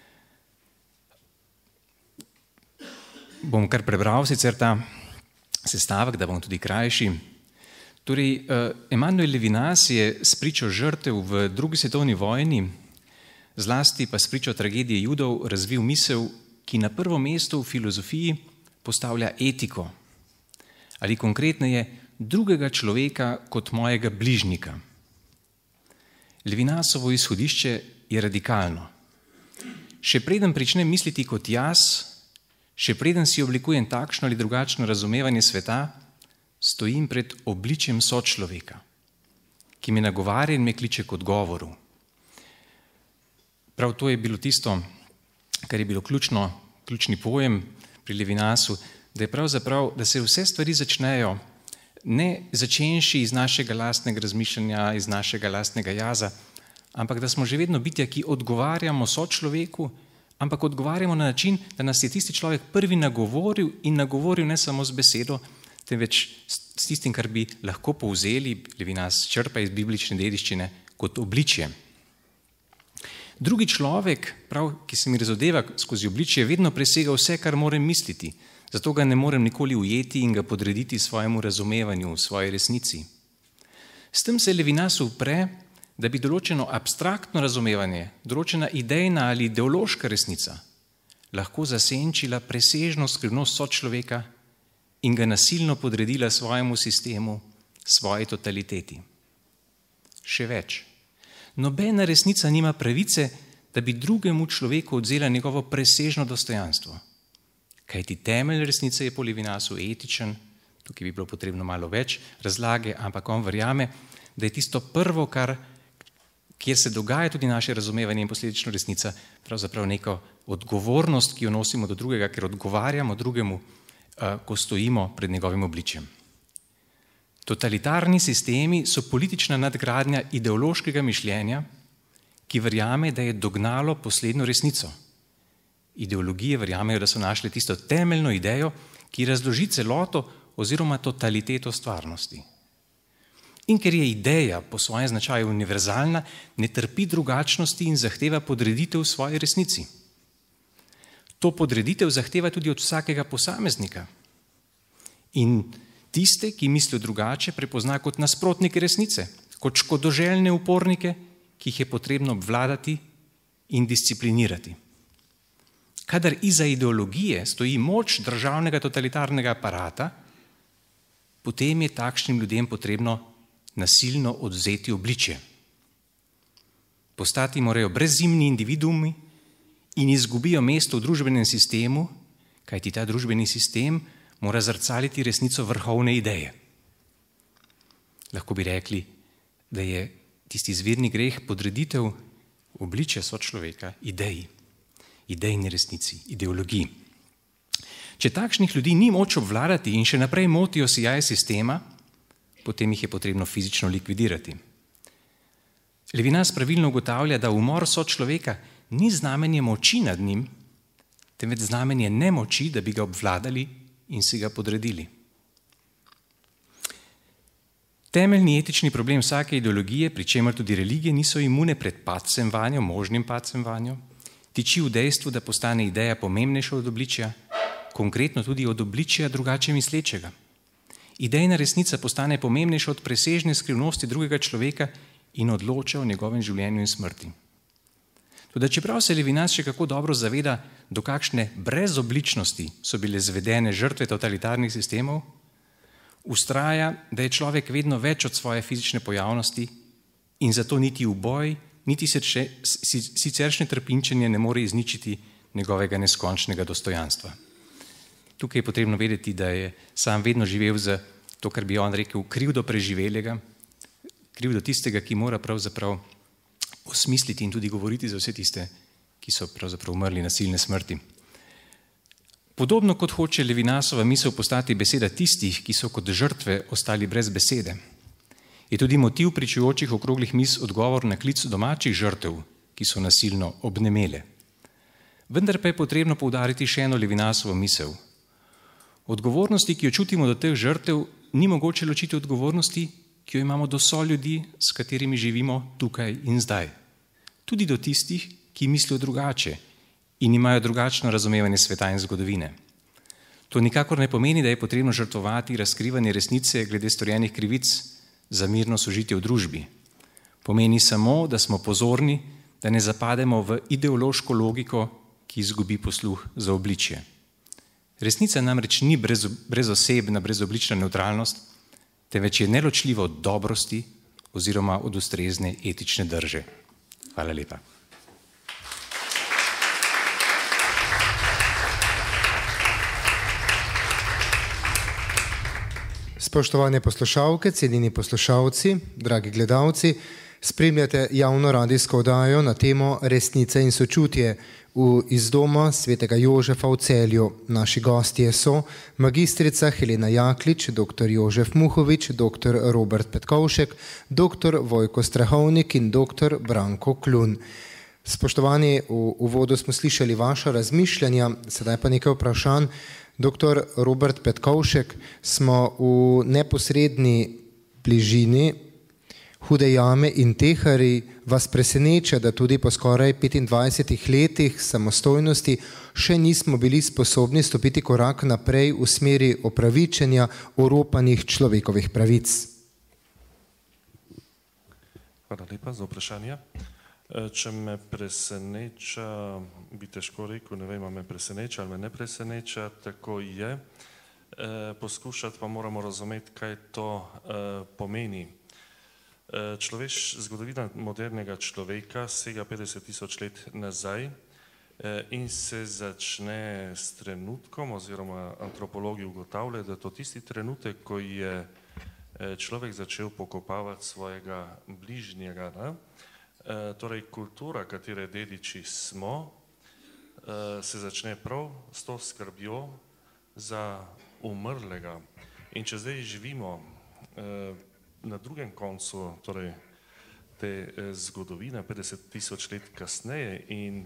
Bom kar prebral sicer ta sestavek, da bom tudi krajši. Torej, Emmanuel Levinas je spričo žrtev v drugi svetovni vojni, zlasti pa spričo tragedije Judov, razvil misel, ki na prvo mesto v filozofiji postavlja etiko, ali konkretneje drugega človeka kot mojega bližnika. Levinasovo izhodišče je radikalno. Še preden pričnem misliti kot jaz, še preden si oblikujem takšno ali drugačno razumevanje sveta, stojim pred obličjem sočloveka, ki me nagovarja in me kliče k odgovoru. Prav to je bilo tisto, kar je bilo ključno, ključni pojem pri Levinasu, da je pravzaprav, da se vse stvari začnejo ne začenši iz našega lastnega razmišljanja, iz našega lastnega jaza, ampak da smo že vedno bitja, ki odgovarjamo sočloveku, ampak odgovarjamo na način, da nas je tisti človek prvi nagovoril in nagovoril ne samo z besedo, temveč s tistim, kar bi lahko povzeli, Levinas črpa iz biblične dediščine, kot obličje. Drugi človek, prav, ki se mi razodeva skozi obličje, vedno presega vse, kar moram misliti, zato ga ne morem nikoli ujeti in ga podrediti svojemu razumevanju, svoji resnici. S tem se Levinas upre, da bi določeno abstraktno razumevanje, določena idejna ali ideološka resnica lahko zasenčila presežno skrivnost sočloveka in ga nasilno podredila svojemu sistemu, svoji totaliteti. Še več. Nobena resnica nima pravice, da bi drugemu človeku odzela njegovo presežno dostojanstvo. Kajti temelj resnice je po Levinasu etičen, tukaj bi bilo potrebno malo več razlage, ampak on verjame, da je tisto prvo, kar, kjer se dogaja tudi naše razumevanje in posledično resnica, pravzaprav neko odgovornost, ki jo nosimo do drugega, ker odgovarjamo drugemu, ko stojimo pred njegovim obličjem. Totalitarni sistemi so politična nadgradnja ideološkega mišljenja, ki verjame, da je dognalo poslednjo resnico. Ideologije verjamejo, da so našli tisto temeljno idejo, ki razloži celoto oziroma totaliteto stvarnosti. In ker je ideja po svojem značaju univerzalna, ne trpi drugačnosti in zahteva podreditev svoji resnici. To podreditev zahteva tudi od vsakega posameznika. In tiste, ki mislijo drugače, prepozna kot nasprotnike resnice, kot škodoželjne upornike, ki jih je potrebno obvladati in disciplinirati. Kadar iza ideologije stoji moč državnega totalitarnega aparata, potem je takšnim ljudem potrebno nasilno odvzeti obličje. Postati morajo brezzimni individuumi in izgubijo mesto v družbenem sistemu, kajti ta družbeni sistem mora zrcaliti resnico vrhovne ideje. Lahko bi rekli, da je tisti izvirni greh podreditev obličja sočloveka ideji, idejni resnici, ideologiji. Če takšnih ljudi ni moč obvladati in še naprej motijo sijaj sistema, potem jih je potrebno fizično likvidirati. Levinas pravilno ugotavlja, da umor sočloveka ni znamenje moči nad njim, temveč znamenje nemoči, da bi ga obvladali in si ga podredili. Temeljni etični problem vsake ideologije, pri čemer tudi religije niso imune pred padcem vanjo, možnim padcem vanjo, tiči v dejstvu, da postane ideja pomembnejša od obličja, konkretno tudi od obličja drugače mislečega. Idejna resnica postane pomembnejša od presežne skrivnosti drugega človeka in odloča o njegovem življenju in smrti. Toda čeprav se Levinas še kako dobro zaveda, do kakšne brezobličnosti so bile zvedene žrtve totalitarnih sistemov, ustraja, da je človek vedno več od svoje fizične pojavnosti in zato niti uboj, niti siceršnje trpinčenje ne more izničiti njegovega neskončnega dostojanstva. Tukaj je potrebno vedeti, da je sam vedno živel za to, kar bi on rekel, krivdo preživelega, krivdo tistega, ki mora pravzaprav osmisliti in tudi govoriti za vse tiste, ki so pravzaprav umrli nasilne smrti. Podobno kot hoče Levinasova misel postati beseda tistih, ki so kot žrtve ostali brez besede, je tudi motiv pričujočih okroglih mis odgovor na klic domačih žrtev, ki so nasilno obnemele. Vendar pa je potrebno poudariti še eno Levinasovo misel. Odgovornosti, ki jo čutimo do teh žrtev, ni mogoče ločiti odgovornosti, ki jo imamo do soljudi, s katerimi živimo tukaj in zdaj. Tudi do tistih, ki mislijo drugače in imajo drugačno razumevanje sveta in zgodovine. To nikakor ne pomeni, da je potrebno žrtvovati razkrivanje resnice glede storjenih krivic za mirno sožitje v družbi. Pomeni samo, da smo pozorni, da ne zapademo v ideološko logiko, ki izgubi posluh za obličje. Resnica namreč ni brez, brezosebna, brezoblična nevtralnost, temveč je neločljiva od dobrosti oziroma od ustrezne etične drže. Hvala lepa. Spoštovane poslušalke, cenjeni poslušalci, dragi gledalci, spremljate javno radijsko oddajo na temo Resnica in sočutje v iz doma svetega Jožefa v Celju. Naši gostje so magistrica Helena Jaklič, doktor Jožef Muhovič, doktor Robert Petkovšek, doktor Vojko Strahovnik in doktor Branko Klun. Spoštovani, v uvodu smo slišali vaša razmišljanja, sedaj pa nekaj vprašanj. Doktor Robert Petkovšek, smo v neposredni bližini Hude jame in Tehari. Vas preseneča, da tudi po skoraj petindvajsetih letih samostojnosti še nismo bili sposobni stopiti korak naprej v smeri opravičenja oropanih človekovih pravic? Hvala lepa za vprašanje. Če me preseneča, bi težko rekel, ne vem, me preseneča ali me ne preseneča, tako je. Poskušati pa moramo razumeti, kaj to pomeni. Človeš, zgodovina modernega človeka sega petdeset tisoč let nazaj in se začne s trenutkom, oziroma antropologi ugotavljajo, da je to tisti trenutek, ko je človek začel pokopavati svojega bližnjega. Ne? Torej, kultura, katere dediči smo, se začne prav s to skrbjo za umrlega. In če zdaj živimo na drugem koncu torej, te zgodovine, petdeset tisoč let kasneje, in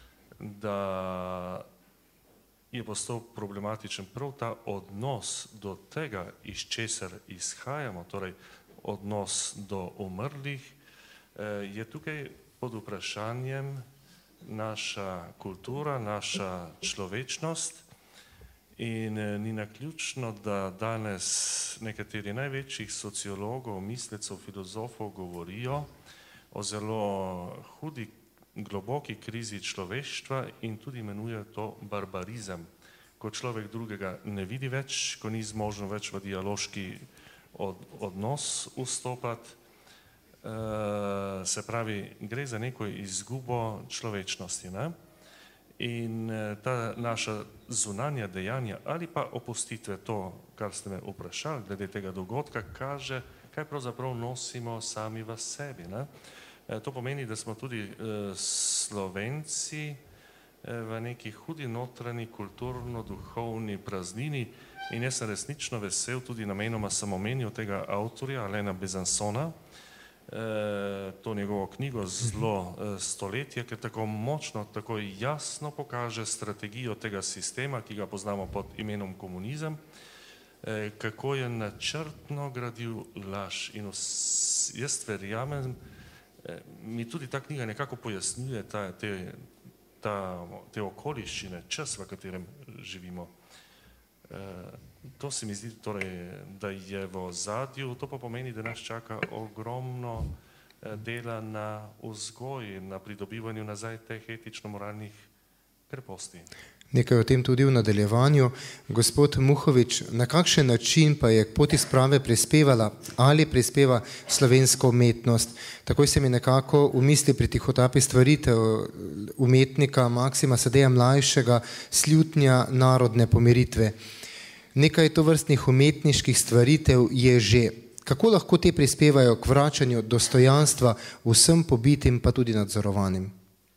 da je postal problematičen prav ta odnos do tega, iz česar izhajamo, torej odnos do umrlih, je tukaj pod vprašanjem naša kultura, naša človečnost. In ni naključno, da danes nekateri največjih sociologov, mislecov, filozofov govorijo o zelo hudi, globoki krizi človeštva in tudi imenujejo to barbarizem. Ko človek drugega ne vidi več, ko ni zmožno več v dialoški od, odnos vstopati, se pravi, gre za neko izgubo človečnosti. Ne? In ta naša zunanja dejanja ali pa opustitve, to, kar ste me vprašali glede tega dogodka, kaže, kaj pravzaprav nosimo sami v sebi. Ne? To pomeni, da smo tudi Slovenci v neki hudi notranji kulturno-duhovni praznini in jaz sem resnično vesel, tudi namenoma sem omenil tega avtorja Alaina Besancona, to njegovo knjigo Zlo stoletja, ker tako močno, tako jasno pokaže strategijo tega sistema, ki ga poznamo pod imenom komunizem, kako je načrtno gradil laž. In jaz verjamem, mi tudi ta knjiga nekako pojasnjuje ta, te, ta, te okoliščine, čas, v katerem živimo. To se mi zdi, torej, da je v ozadju, to pa pomeni, da nas čaka ogromno dela na vzgoji, na pridobivanju nazaj teh etično-moralnih kreposti. Nekaj o tem tudi v nadaljevanju. Gospod Muhovič, na kakšen način pa je k poti sprave prispevala ali prispeva slovenska umetnost? Takoj se mi nekako v misli pritihotapi stvaritev umetnika Maksima Sadeja mlajšega, Slutnja narodne pomiritve. Nekaj tovrstnih umetniških stvaritev je že. Kako lahko te prispevajo k vračanju dostojanstva vsem pobitim, pa tudi nadzorovanim?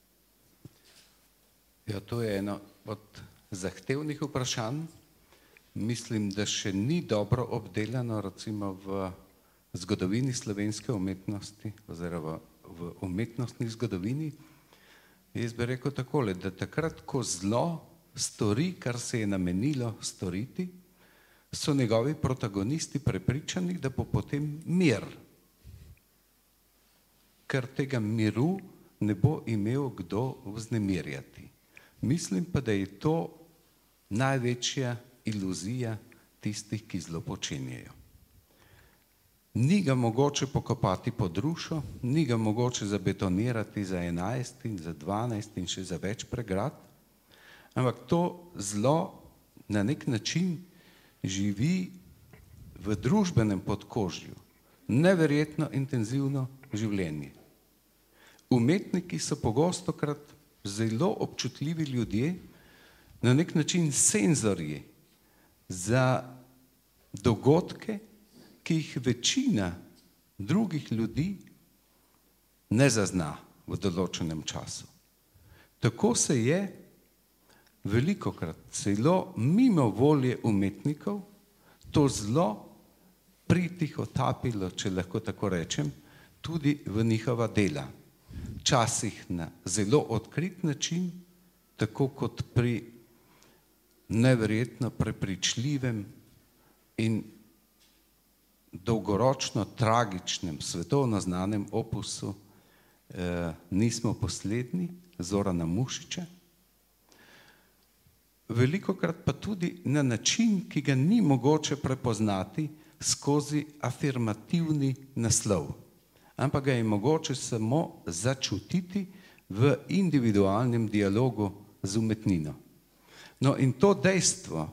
Ja, to je eno od zahtevnih vprašanj. Mislim, da še ni dobro obdelano recimo v zgodovini slovenske umetnosti oziroma v umetnostni zgodovini. Jaz bi rekel takole, da takrat, ko zlo stori, kar se je namenilo storiti, so njegovi protagonisti prepričani, da bo potem mir. Ker tega miru ne bo imel kdo vznemirjati. Mislim pa, da je to največja iluzija tistih, ki zlo počenjajo. Ni ga mogoče pokopati pod rušo, ni ga mogoče zabetonirati za enajst in za dvanajst in še za več pregrad, ampak to zlo na nek način živi v družbenem podkožju, neverjetno intenzivno življenje. Umetniki so pogostokrat zelo občutljivi ljudje, na nek način senzorji za dogodke, ki jih večina drugih ljudi ne zazna v določenem času. Tako se je velikokrat celo mimo volje umetnikov to zlo pritihotapilo, če lahko tako rečem, tudi v njihova dela. Včasih na zelo odkrit način, tako kot pri neverjetno prepričljivem in dolgoročno tragičnem, svetovno znanem opusu eh, Nismo poslednji Zorana Mušiča. Velikokrat pa tudi na način, ki ga ni mogoče prepoznati skozi afirmativni naslov, ampak ga je mogoče samo začutiti v individualnem dialogu z umetnino. No in to dejstvo,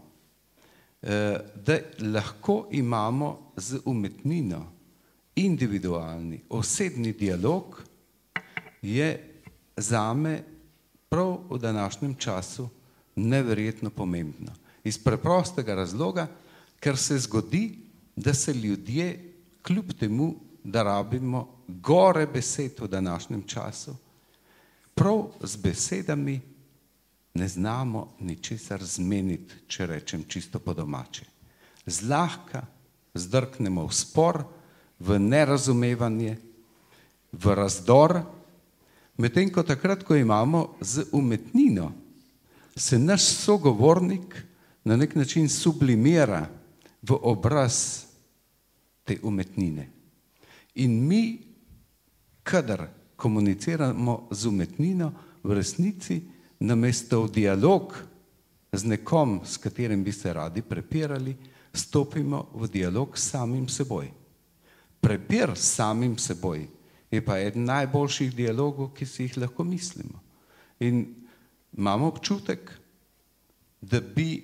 da lahko imamo z umetnino individualni, osebni dialog, je zame prav v današnjem času neverjetno pomembno. Iz preprostega razloga, ker se zgodi, da se ljudje, kljub temu, da rabimo gore besed v današnjem času, prav z besedami ne znamo ničesar zmeniti, če rečem čisto po domače. Zlahka zdrknemo v spor, v nerazumevanje, v razdor, medtem ko takrat, ko imamo z umetnino, se naš sogovornik na nek način sublimira v obraz te umetnine. In mi, kadar komuniciramo z umetnino, v resnici namesto v dialog z nekom, s katerim bi se radi prepirali, stopimo v dialog s samim seboj. Prepir s samim seboj je pa eden najboljših dialogov, ki si jih lahko mislimo. In imamo občutek, da bi,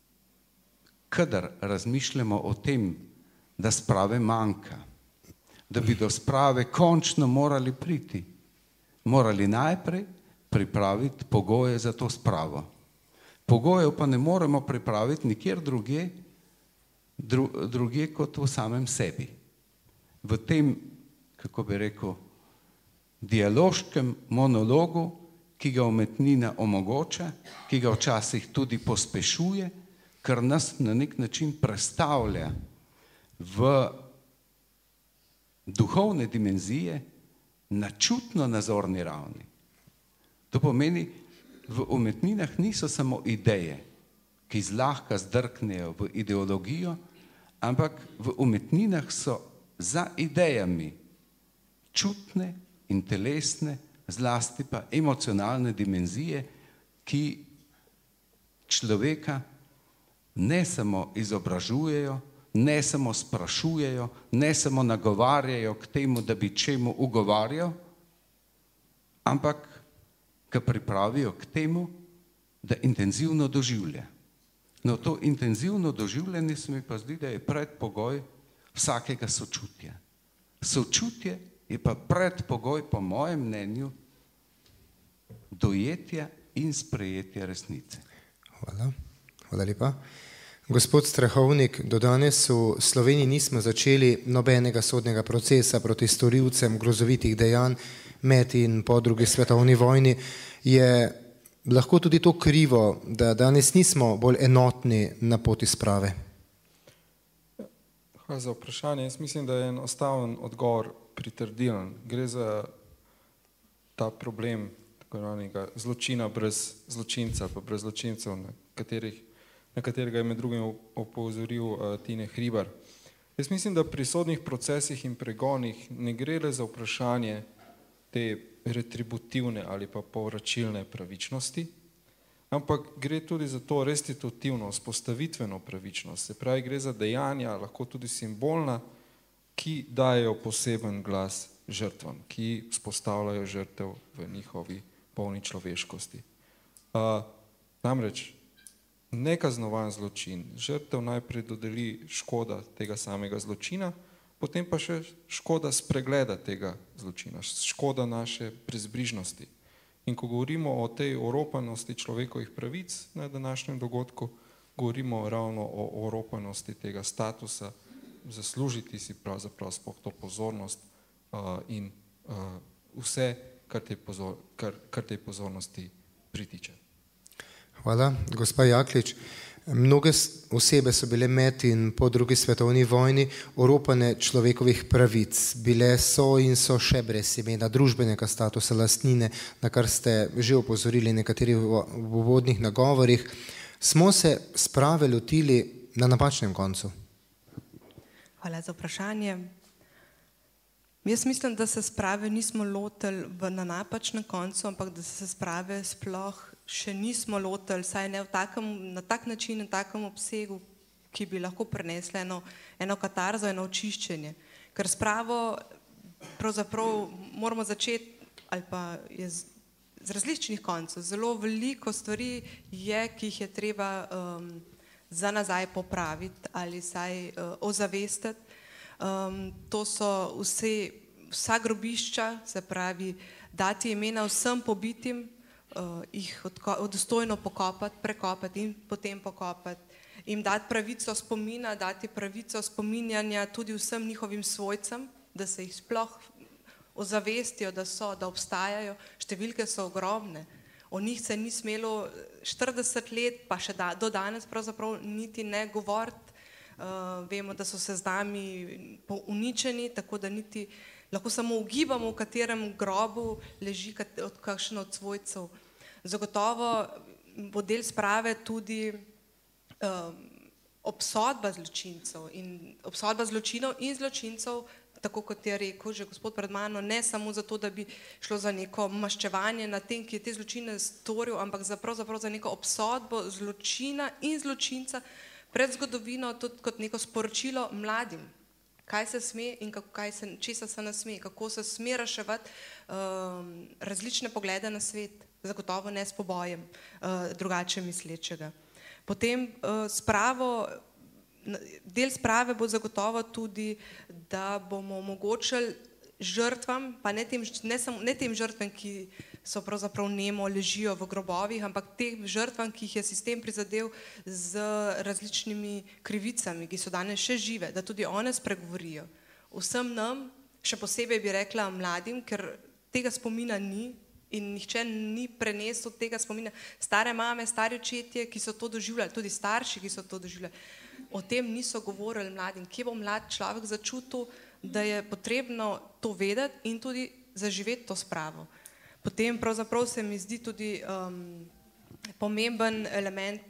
kadar razmišljamo o tem, da sprave manjka, da bi do sprave končno morali priti, morali najprej pripraviti pogoje za to spravo. Pogojev pa ne moremo pripraviti nikjer drugje, dru, drugje kot v samem sebi. V tem, kako bi rekel, dialoškem monologu, ki ga umetnina omogoča, ki ga včasih tudi pospešuje, ker nas na nek način prestavlja v duhovne dimenzije na čutno nazorni ravni. To pomeni, v umetninah niso samo ideje, ki zlahka zdrknejo v ideologijo, ampak v umetninah so za idejami čutne in telesne, zlasti pa emocionalne dimenzije, ki človeka ne samo izobražujejo, ne samo sprašujejo, ne samo nagovarjajo k temu, da bi čemu ugovarjal, ampak ga pripravijo k temu, da intenzivno doživlja. No, to intenzivno doživljanje se mi pa zdi, da je predpogoj vsakega sočutja. Sočutje je pa predpogoj, po mojem mnenju, dojetja in sprejetja resnice. Hvala. Hvala lepa. Gospod Strahovnik, do danes v Sloveniji nismo začeli nobenega sodnega procesa proti storilcem grozovitih dejanj med in po drugi svetovni vojni. Je lahko tudi to krivo, da danes nismo bolj enotni na poti sprave? Hvala za vprašanje. Jaz mislim, da je enostaven odgovor pritrdilen. Gre za ta problem tako imenovanega zločina brez zločinca, pa brez zločincev, na, katerih, na katerega je med drugim opozoril uh, Tine Hribar. Jaz mislim, da pri sodnih procesih in pregonih ne gre le za vprašanje te retributivne ali pa povračilne pravičnosti, ampak gre tudi za to restitutivno, vzpostavitveno pravičnost. Se pravi, gre za dejanja, lahko tudi simbolna, ki dajejo poseben glas žrtvam, ki vzpostavljajo žrtev v njihovi polni človeškosti. Uh, namreč, nekaznovan zločin, žrtev najprej dodeli škoda tega samega zločina, potem pa še škoda spregleda tega zločina, škoda naše brezbrižnosti. In ko govorimo o tej oropanosti človekovih pravic na današnjem dogodku, govorimo ravno o oropanosti tega statusa, zaslužiti si pravzaprav sploh to pozornost uh, in uh, vse, kar tej, pozor, kar, kar tej pozornosti pritiče. Hvala. Gospa Jaklič, mnoge osebe so bile med in po drugi svetovni vojni oropane človekovih pravic. Bile so in so še brez imena družbenega statusa, lastnine, na kar ste že opozorili nekateri v uvodnih nagovorih. Smo se sprave lotili na napačnem koncu? Hvala za vprašanje. Jaz mislim, da se sprave nismo lotili na napačnem koncu, ampak da se sprave sploh še nismo lotili, saj ne v takem, na tak način, na takem obsegu, ki bi lahko prinesla eno, eno katarzo, eno očiščenje. Ker spravo pravzaprav moramo začeti, ali pa je z, z različnih koncev. Zelo veliko stvari je, ki jih je treba um, za nazaj popraviti ali saj uh, ozavestiti. Um, to so vse, vsa grobišča, se pravi, dati imena vsem pobitim, uh, jih dostojno pokopati, prekopati in potem pokopati, jim dati pravico spomina, dati pravico spominjanja tudi vsem njihovim svojcem, da se jih sploh ozavestijo, da so, da obstajajo. Številke so ogromne. O njih se ni smelo štirideset let, pa še da, do danes pravzaprav niti ne govoriti. Uh, vemo, da so se z nami uničeni, tako da niti lahko samo ugibamo, v katerem grobu leži od kakšen od svojcev. Zagotovo bo del sprave tudi um, obsodba zločincev in obsodba zločinov in zločincev, tako kot je rekel že gospod pred mano, ne samo zato, da bi šlo za neko maščevanje na tem, ki je te zločine storil, ampak za pravzaprav za neko obsodbo zločina in zločinca pred zgodovino, tudi kot neko sporočilo mladim, kaj se sme in kako, kaj se, česa se ne sme, kako se sme reševati um, različne poglede na svet, zagotovo ne s pobojem uh, drugače mislečega. Potem uh, spravo, del sprave bo zagotovo tudi, da bomo omogočili žrtvam, pa ne tem, ne samo, ne tem žrtvam, ki so pravzaprav nemo, ležijo v grobovih, ampak tem žrtvam, ki jih je sistem prizadel z različnimi krivicami, ki so danes še žive, da tudi one spregovorijo. Vsem nam, še posebej bi rekla mladim, ker tega spomina ni in nihče ni prenesel tega spomina. Stare mame, stari očetje, ki so to doživljali, tudi starši, ki so to doživljali, o tem niso govorili mladim. Kje bo mlad človek začutil, da je potrebno to vedeti in tudi zaživeti to spravo. Potem pravzaprav se mi zdi tudi um, pomemben element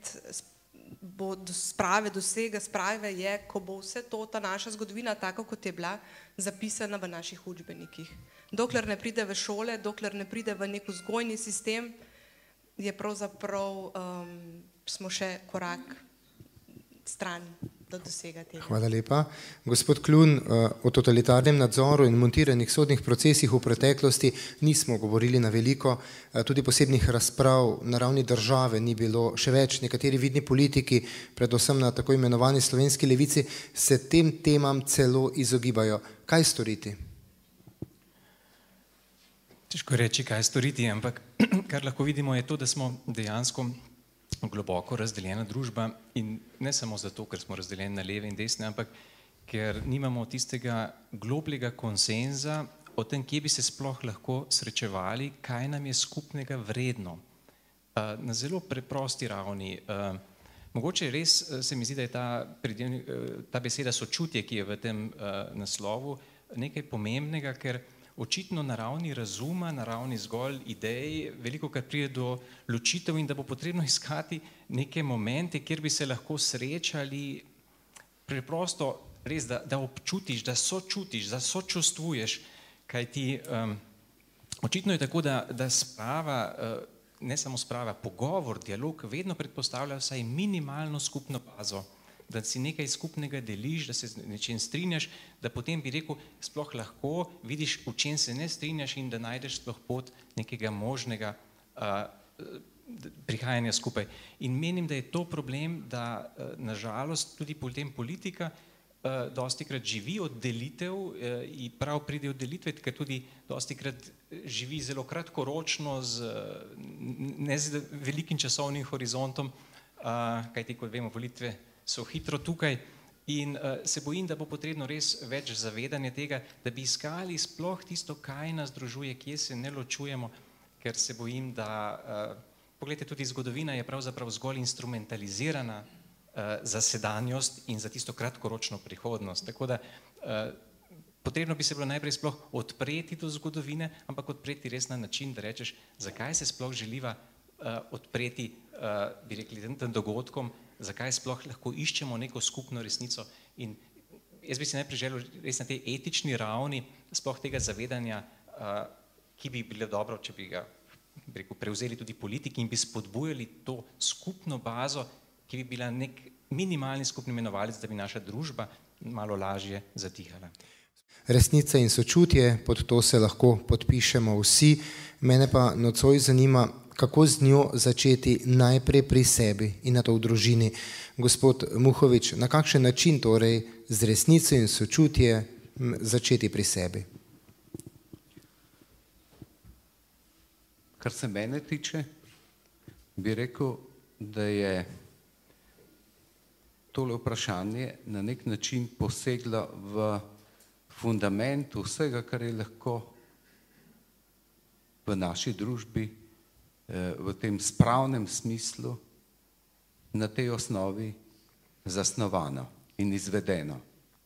bo do sprave, dosega sprave je, ko bo vse to, ta naša zgodovina, tako kot je bila, zapisana v naših učbenikih. Dokler ne pride v šole, dokler ne pride v nek vzgojni sistem, je pravzaprav um, smo še korak stran do dosega tega. Hvala lepa. Gospod Klun, o totalitarnem nadzoru in montiranih sodnih procesih v preteklosti nismo govorili na veliko, tudi posebnih razprav na ravni države ni bilo, še več, nekateri vidni politiki, predvsem na tako imenovani slovenski levici, se tem temam celo izogibajo. Kaj storiti? Težko reči, kaj storiti, ampak kar lahko vidimo je to, da smo dejansko globoko razdeljena družba in ne samo zato, ker smo razdeljeni na leve in desne, ampak ker nimamo tistega globljega konsenza o tem, kje bi se sploh lahko srečevali, kaj nam je skupnega vredno. Na zelo preprosti ravni. Mogoče res se mi zdi, da je ta, ta beseda sočutje, ki je v tem naslovu, nekaj pomembnega, ker očitno na ravni razuma, na ravni zgolj idej, veliko kar pride do ločitev in da bo potrebno iskati neke momente, kjer bi se lahko srečali preprosto res, da, da občutiš, da sočutiš, da sočustvuješ, kaj ti um, očitno je tako, da, da sprava, uh, ne samo sprava, pogovor, dialog vedno predpostavlja vsaj minimalno skupno bazo, da si nekaj skupnega deliš, da se z nečem strinjaš, da potem bi rekel, sploh lahko vidiš, v čem se ne strinjaš in da najdeš sploh pot nekega možnega uh, prihajanja skupaj. In menim, da je to problem, da uh, nažalost tudi potem politika uh, dostikrat živi od delitev uh, in prav pride od delitve, ker tudi dostikrat živi zelo kratkoročno z ne z velikim časovnim horizontom, uh, kajti kot vemo, volitve so hitro tukaj in uh, se bojim, da bo potrebno res več zavedanja tega, da bi iskali sploh tisto, kaj nas združuje, kje se ne ločujemo, ker se bojim, da, uh, pogledajte, tudi zgodovina je pravzaprav zgolj instrumentalizirana uh, za sedanjost in za tisto kratkoročno prihodnost. Tako da uh, potrebno bi se bilo najprej sploh odpreti do zgodovine, ampak odpreti res na način, da rečeš, zakaj se sploh želiva uh, odpreti, uh, bi rekli, tem dogodkom, zakaj sploh lahko iščemo neko skupno resnico in jaz bi si najprej želel res na tej etični ravni sploh tega zavedanja, ki bi bilo dobro, če bi ga bi rekel, prevzeli tudi politiki in bi spodbujali to skupno bazo, ki bi bila nek minimalni skupni imenovalec, da bi naša družba malo lažje zadihala. Resnica in sočutje, pod to se lahko podpišemo vsi, mene pa nocoj zanima, kako z njo začeti najprej pri sebi in na to v družini. Gospod Muhovič, na kakšen način torej z resnico in sočutje začeti pri sebi? Kar se mene tiče, bi rekel, da je tole vprašanje na nek način poseglo v fundament vsega, kar je lahko v naši družbi v tem spravnem smislu na tej osnovi zasnovano in izvedeno.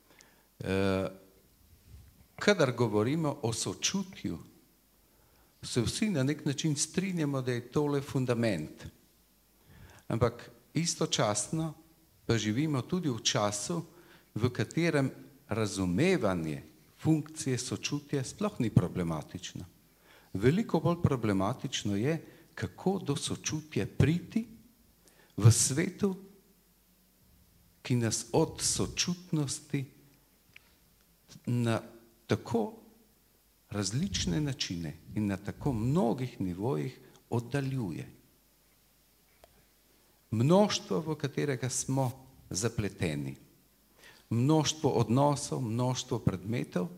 Kadar govorimo o sočutju, se vsi na nek način strinjamo, da je tole fundament. Ampak istočasno pa živimo tudi v času, v katerem razumevanje funkcije sočutja sploh ni problematično. Veliko bolj problematično je, kako do sočutja priti v svetu, ki nas od sočutnosti na tako različne načine in na tako mnogih nivojih oddaljuje. Mnoštvo, v katerega smo zapleteni, mnoštvo odnosov, mnoštvo predmetov,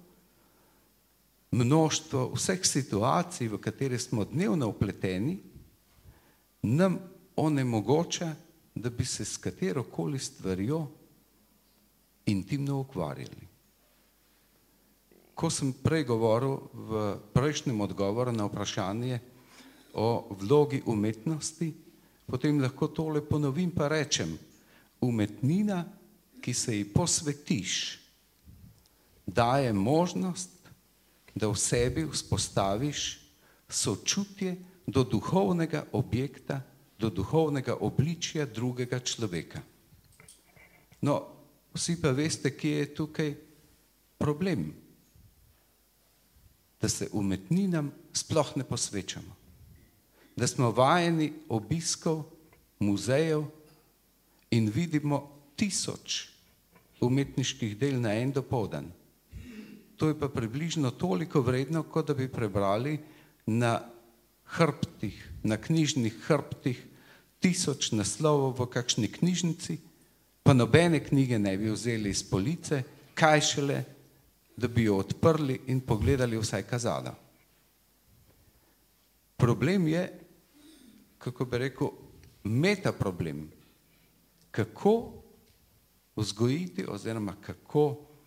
mnoštvo vseh situacij, v katere smo dnevno vpleteni, nam onemogoča, da bi se s katerokoli stvarjo intimno ukvarjali. Ko sem prej govoril v prejšnjem odgovoru na vprašanje o vlogi umetnosti, potem lahko tole ponovim pa rečem, umetnina, ki se ji posvetiš, daje možnost, da v sebi vzpostaviš sočutje do duhovnega objekta, do duhovnega obličja drugega človeka. No, vsi pa veste, kje je tukaj problem, da se umetninam sploh ne posvečamo, da smo vajeni obiskov muzejev in vidimo tisoč umetniških del na en dopoldan. To je pa približno toliko vredno, kot da bi prebrali na hrbtih, na knjižnih hrbtih tisoč naslovov v kakšni knjižnici, pa nobene knjige ne bi vzeli iz police, kaj šele, da bi jo odprli in pogledali vsaj kazalo. Problem je, kako bi rekel, meta problem, kako vzgojiti oziroma kako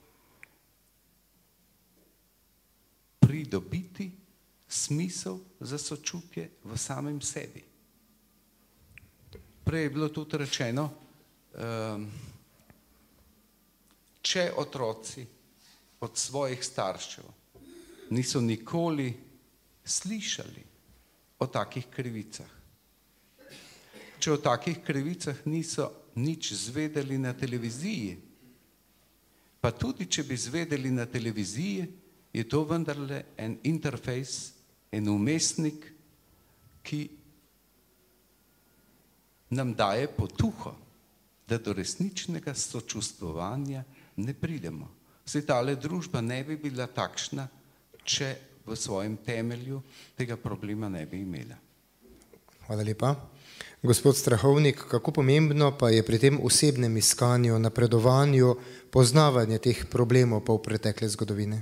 pridobiti smisel za sočutje v samem sebi. Prej je bilo tudi rečeno, če otroci od svojih staršev niso nikoli slišali o takih krivicah, če o takih krivicah niso nič zvedeli na televiziji, pa tudi če bi zvedeli na televiziji, je to vendarle en interfejs, en umestnik, ki nam daje potuho, da do resničnega sočustvovanja ne pridemo. Saj tale družba ne bi bila takšna, če v svojem temelju tega problema ne bi imela. Hvala lepa. Gospod Strahovnik, kako pomembno pa je pri tem osebnem iskanju, napredovanju, poznavanje teh problemov pa v pretekle zgodovine?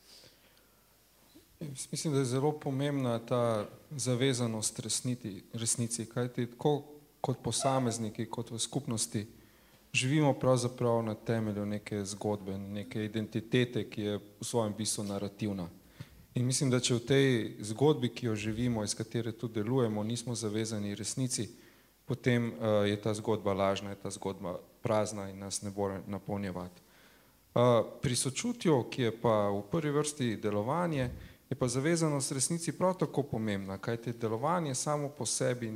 Mislim, da je zelo pomembna ta zavezanost resniti, resnici, kajti tako kot posamezniki, kot v skupnosti, živimo pravzaprav na temelju neke zgodbe, neke identitete, ki je v svojem bistvu narativna. In mislim, da če v tej zgodbi, ki jo živimo, iz katere tudi delujemo, nismo zavezani resnici, potem uh, je ta zgodba lažna, je ta zgodba prazna in nas ne bo napolnjevati. Uh, pri sočutju, ki je pa v prvi vrsti delovanje, je pa zavezanost resnici prav tako pomembna, kajti delovanje samo po sebi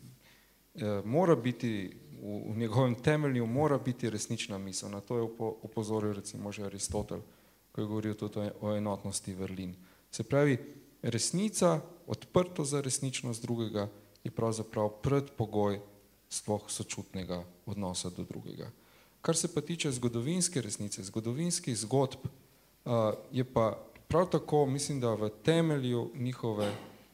uh, mora biti, v, v njegovem temelju mora biti resnična misel. Na to je opozoril recimo že Aristotel, ko je govoril tudi o enotnosti vrlin. Se pravi, resnica, odprto za resničnost drugega, je pravzaprav predpogoj sploh sočutnega odnosa do drugega. Kar se pa tiče zgodovinske resnice, zgodovinskih zgodb, je pa prav tako, mislim, da v temelju njihove,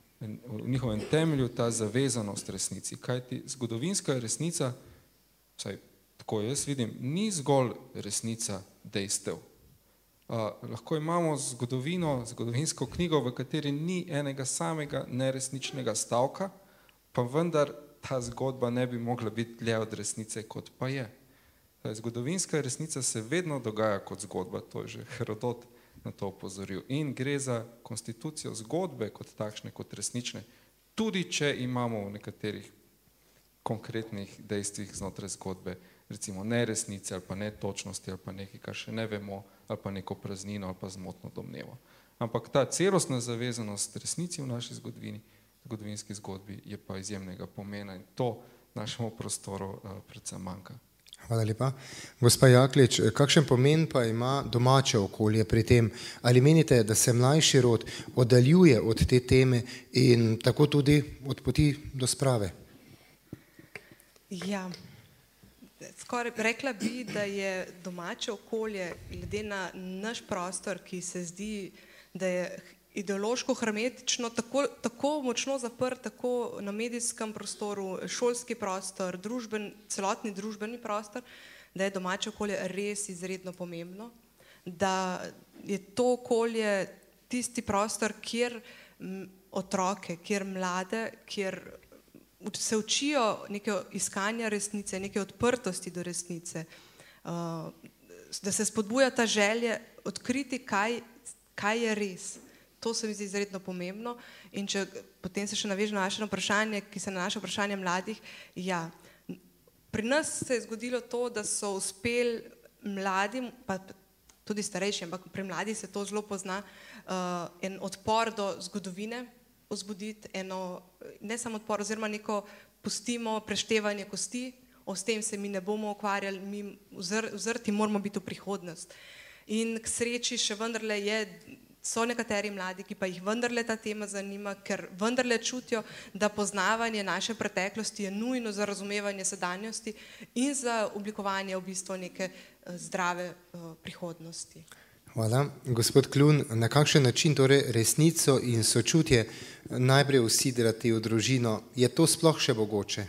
v njihovem temelju ta zavezanost resnici. Kajti zgodovinska resnica, vsaj tako jaz vidim, ni zgolj resnica dejstev. Uh, lahko imamo zgodovino, zgodovinsko knjigo, v kateri ni enega samega neresničnega stavka, pa vendar ta zgodba ne bi mogla biti dlje od resnice, kot pa je. Ta zgodovinska resnica se vedno dogaja kot zgodba, to je že Herodot na to opozoril. In gre za konstitucijo zgodbe kot takšne, kot resnične, tudi če imamo v nekaterih konkretnih dejstvih znotraj zgodbe, recimo neresnice ali pa netočnosti ali pa nekaj, kar še ne vemo, ali pa neko praznino ali pa zmotno domnevo. Ampak ta celostna zavezanost resnici v naši zgodovini, zgodovinski zgodbi, je pa izjemnega pomena in to našemu prostoru uh, predvsem manjka. Hvala lepa. Gospa Jaklič, kakšen pomen pa ima domače okolje pri tem? Ali menite, da se mlajši rod oddaljuje od te teme in tako tudi od poti do sprave? Ja, skoraj rekla bi, da je domače okolje, glede na naš prostor, ki se zdi, da je ideološko hermetično, tako, tako močno zaprt, tako na medijskem prostoru, šolski prostor, družben, celotni družbeni prostor, da je domače okolje res izredno pomembno, da je to okolje tisti prostor, kjer otroke, kjer mlade, kjer se učijo neke iskanja resnice, neke odprtosti do resnice, da se spodbuja ta želje odkriti, kaj, kaj je res. To se mi zdi izredno pomembno in če potem se še naveže na naše vprašanje, ki se nanaša vprašanje mladih, ja, pri nas se je zgodilo to, da so uspeli mladim, pa tudi starejši, ampak pri mladih se to zelo pozna, uh, en odpor do zgodovine vzbuditi, eno, ne samo odpor, oziroma neko pustimo preštevanje kosti, o s tem se mi ne bomo ukvarjali, mi vzr, vzrti moramo biti v prihodnost. In k sreči še vendarle je So nekateri mladi, ki pa jih vendarle ta tema zanima, ker vendarle čutijo, da poznavanje naše preteklosti je nujno za razumevanje sedanjosti in za oblikovanje v bistvu neke zdrave prihodnosti. Hvala. Gospod Klun, na kakšen način torej resnico in sočutje najprej usidrati v družino? Je to sploh še mogoče?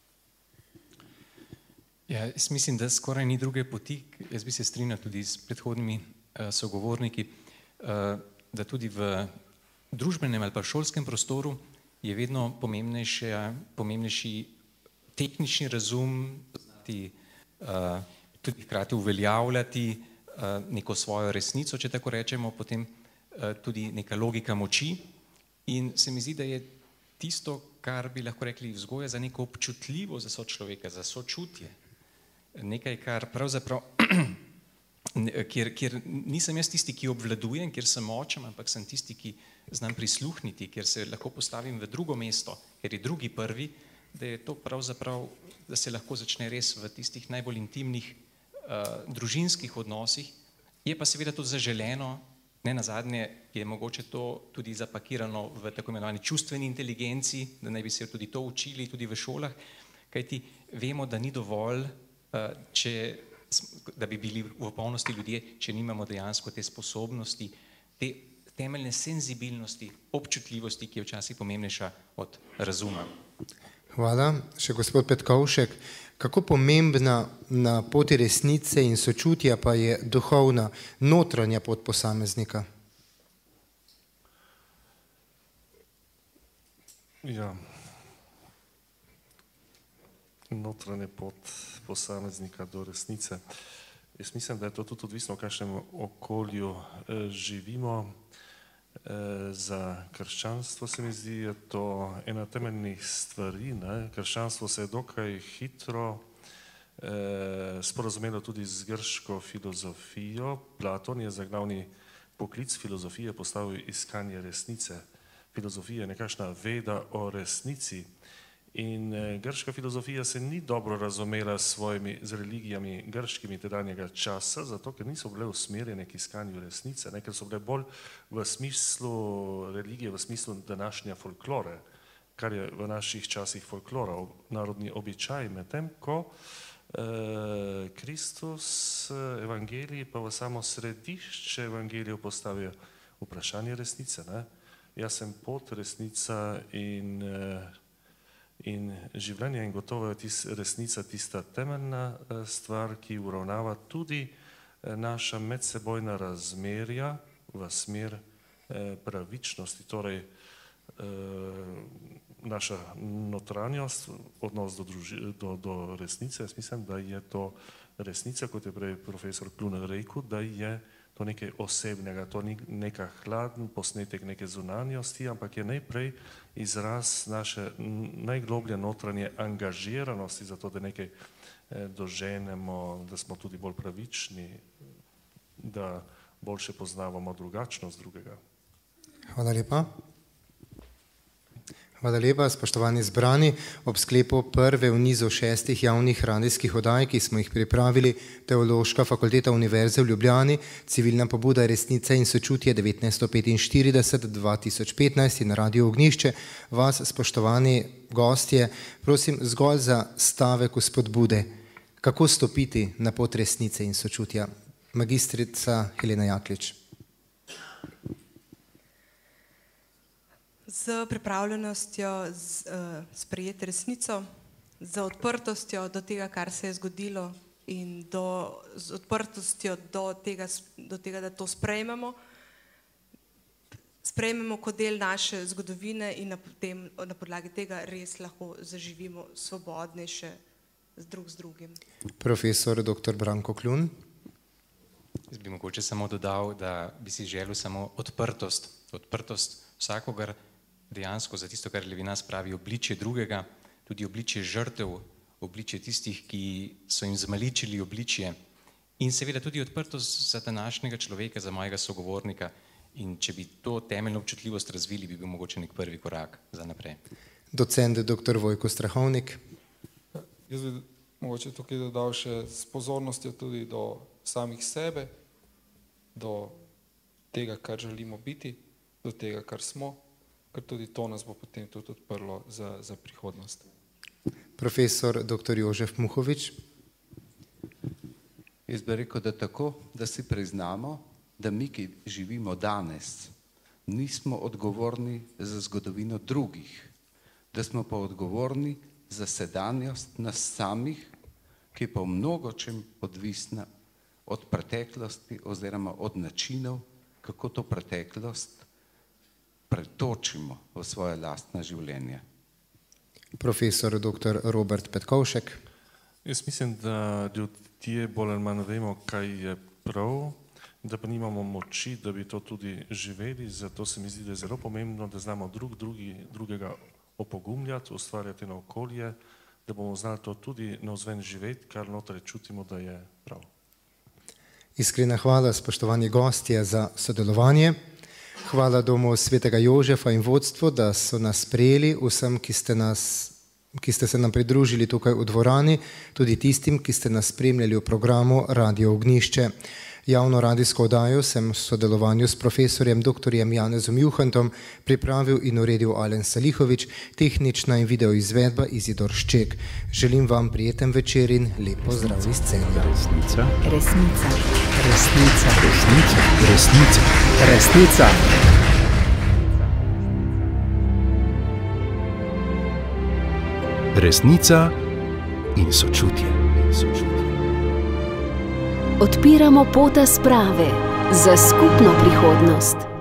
Ja, jaz mislim, da skoraj ni druge poti. Jaz bi se strinjal tudi s predhodnimi uh, sogovorniki, uh, da tudi v družbenem ali pa šolskem prostoru je vedno pomembnejši tehnični razum, tudi, uh, tudi hkrati uveljavljati neko svojo resnico, če tako rečemo, potem tudi neka logika moči in se mi zdi, da je tisto, kar bi lahko rekli vzgoja za neko občutljivo za sočloveka, za sočutje. Nekaj, kar pravzaprav, kjer, kjer nisem jaz tisti, ki obvladujem, kjer sem močen, ampak sem tisti, ki znam prisluhniti, kjer se lahko postavim v drugo mesto, ker je drugi prvi, da je to pravzaprav, da se lahko začne res v tistih najbolj intimnih Uh, družinskih odnosih, je pa seveda tudi zaželeno, ne nazadnje je mogoče to tudi zapakirano v tako imenovani čustveni inteligenci, da naj bi se tudi to učili tudi v šolah, kajti vemo, da ni dovolj, uh, če, da bi bili v polnosti ljudje, če nimamo dejansko te sposobnosti, te temeljne senzibilnosti, občutljivosti, ki je včasih pomembnejša od razuma. Hvala. Še gospod Petkovšek, kako pomembna na poti resnice in sočutja pa je duhovna, notranja pot posameznika? Ja, notranja pot posameznika do resnice. Jaz mislim, da je to tudi odvisno, v kakšnem okolju živimo. Za krščanstvo se mi zdi, je to ena temeljnih stvari. Ne? Krščanstvo se je dokaj hitro eh, sporazumelo tudi z grško filozofijo. Platon je za glavni poklic filozofije postavil iskanje resnice. Filozofija je nekakšna veda o resnici. In eh, grška filozofija se ni dobro razumela s svojimi z religijami grškimi tedanjega časa, zato ker niso bile usmerjene k iskanju resnice, ne, ker so bile bolj v smislu religije, v smislu današnja folklore, kar je v naših časih folklora, narodni običaj, medtem ko eh, Kristus evangelij pa v samo središče evangelijev postavijo vprašanje resnice. Ne. Jaz sem pot, resnica in eh, in življenje in gotovo je tis, resnica tista temeljna stvar, ki uravnava tudi naša medsebojna razmerja v smer pravičnosti, torej naša notranjost, odnos do, druži, do, do resnice. Jaz mislim, da je to resnica, kot je prej profesor Klun rekel, da je to nekaj osebnega, to ni neka hladen posnetek neke zunanjosti, ampak je najprej izraz naše najgloblje notranje angažiranosti za to, da nekaj doženemo, da smo tudi bolj pravični, da boljše poznavamo drugačnost drugega. Hvala lepa. Hvala lepa, spoštovani zbrani. Ob sklepu prve v nizu šestih javnih radijskih oddaj, ki smo jih pripravili, Teološka fakulteta Univerze v Ljubljani, civilna pobuda Resnica in sočutje devetnajststo petinštirideset do dva tisoč petnajst in Radio Ognjišče, vas, spoštovani gostje, prosim zgolj za stavek vzpodbude, kako stopiti na pot resnice in sočutja. Magistrica Helena Jaklič. Z pripravljenostjo z, uh, sprejeti resnico, z odprtostjo do tega, kar se je zgodilo in do, z odprtostjo do tega, do tega, da to sprejmemo, sprejmemo kot del naše zgodovine in na, potem, na podlagi tega res lahko zaživimo svobodnejše z drug z drugim. Profesor doktor Branko Klun. Jaz bi mogoče samo dodal, da bi si želel samo odprtost, odprtost vsakogar, dejansko za tisto, kar Levinas pravi, obličje drugega, tudi obličje žrtev, obličje tistih, ki so jim zmaličili obličje in seveda tudi odprtost za današnjega človeka, za mojega sogovornika in če bi to temeljno občutljivost razvili, bi bil mogoče nek prvi korak za naprej. Docent doktor Vojko Strahovnik. Jaz bi mogoče tukaj dodal še s pozornostjo tudi do samih sebe, do tega, kar želimo biti, do tega, kar smo, ker tudi to nas bo potem tudi odprlo za, za prihodnost. Profesor doktor Jožef Muhovič. Jaz bi rekel, da tako, da si priznamo, da mi, ki živimo danes, nismo odgovorni za zgodovino drugih, da smo pa odgovorni za sedanjost nas samih, ki je pa v mnogočem odvisna od preteklosti oziroma od načinov, kako to preteklost pretočimo v svoje lastne življenje. Profesor doktor Robert Petkovšek. Jaz mislim, da ljudje bolj ali manj vemo, kaj je prav, da pa nimamo moči, da bi to tudi živeli, zato se mi zdi, da je zelo pomembno, da znamo drug drugi, drugega opogumljati, ustvarjati na okolje, da bomo znali to tudi navzven živeti, kar noter čutimo, da je prav. Iskrena hvala, spoštovani gostje, za sodelovanje. Hvala Domu svetega Jožefa in vodstvu, da so nas sprejeli, vsem, ki ste, nas, ki ste se nam pridružili tukaj v dvorani, tudi tistim, ki ste nas spremljali v programu Radio Ognjišče. Javno radijsko oddajo sem v sodelovanju s profesorjem doktorjem Janezom Juhantom pripravil in uredil Alen Salihovič, tehnična in video izvedba Izidor Šček. Želim vam prijeten večer in lep pozdrav iz Celja. Resnica. Resnica. Resnica. Resnica. Resnica. Resnica. Resnica in sočutje. sočutje. Odpiramo pota sprave za skupno prihodnost.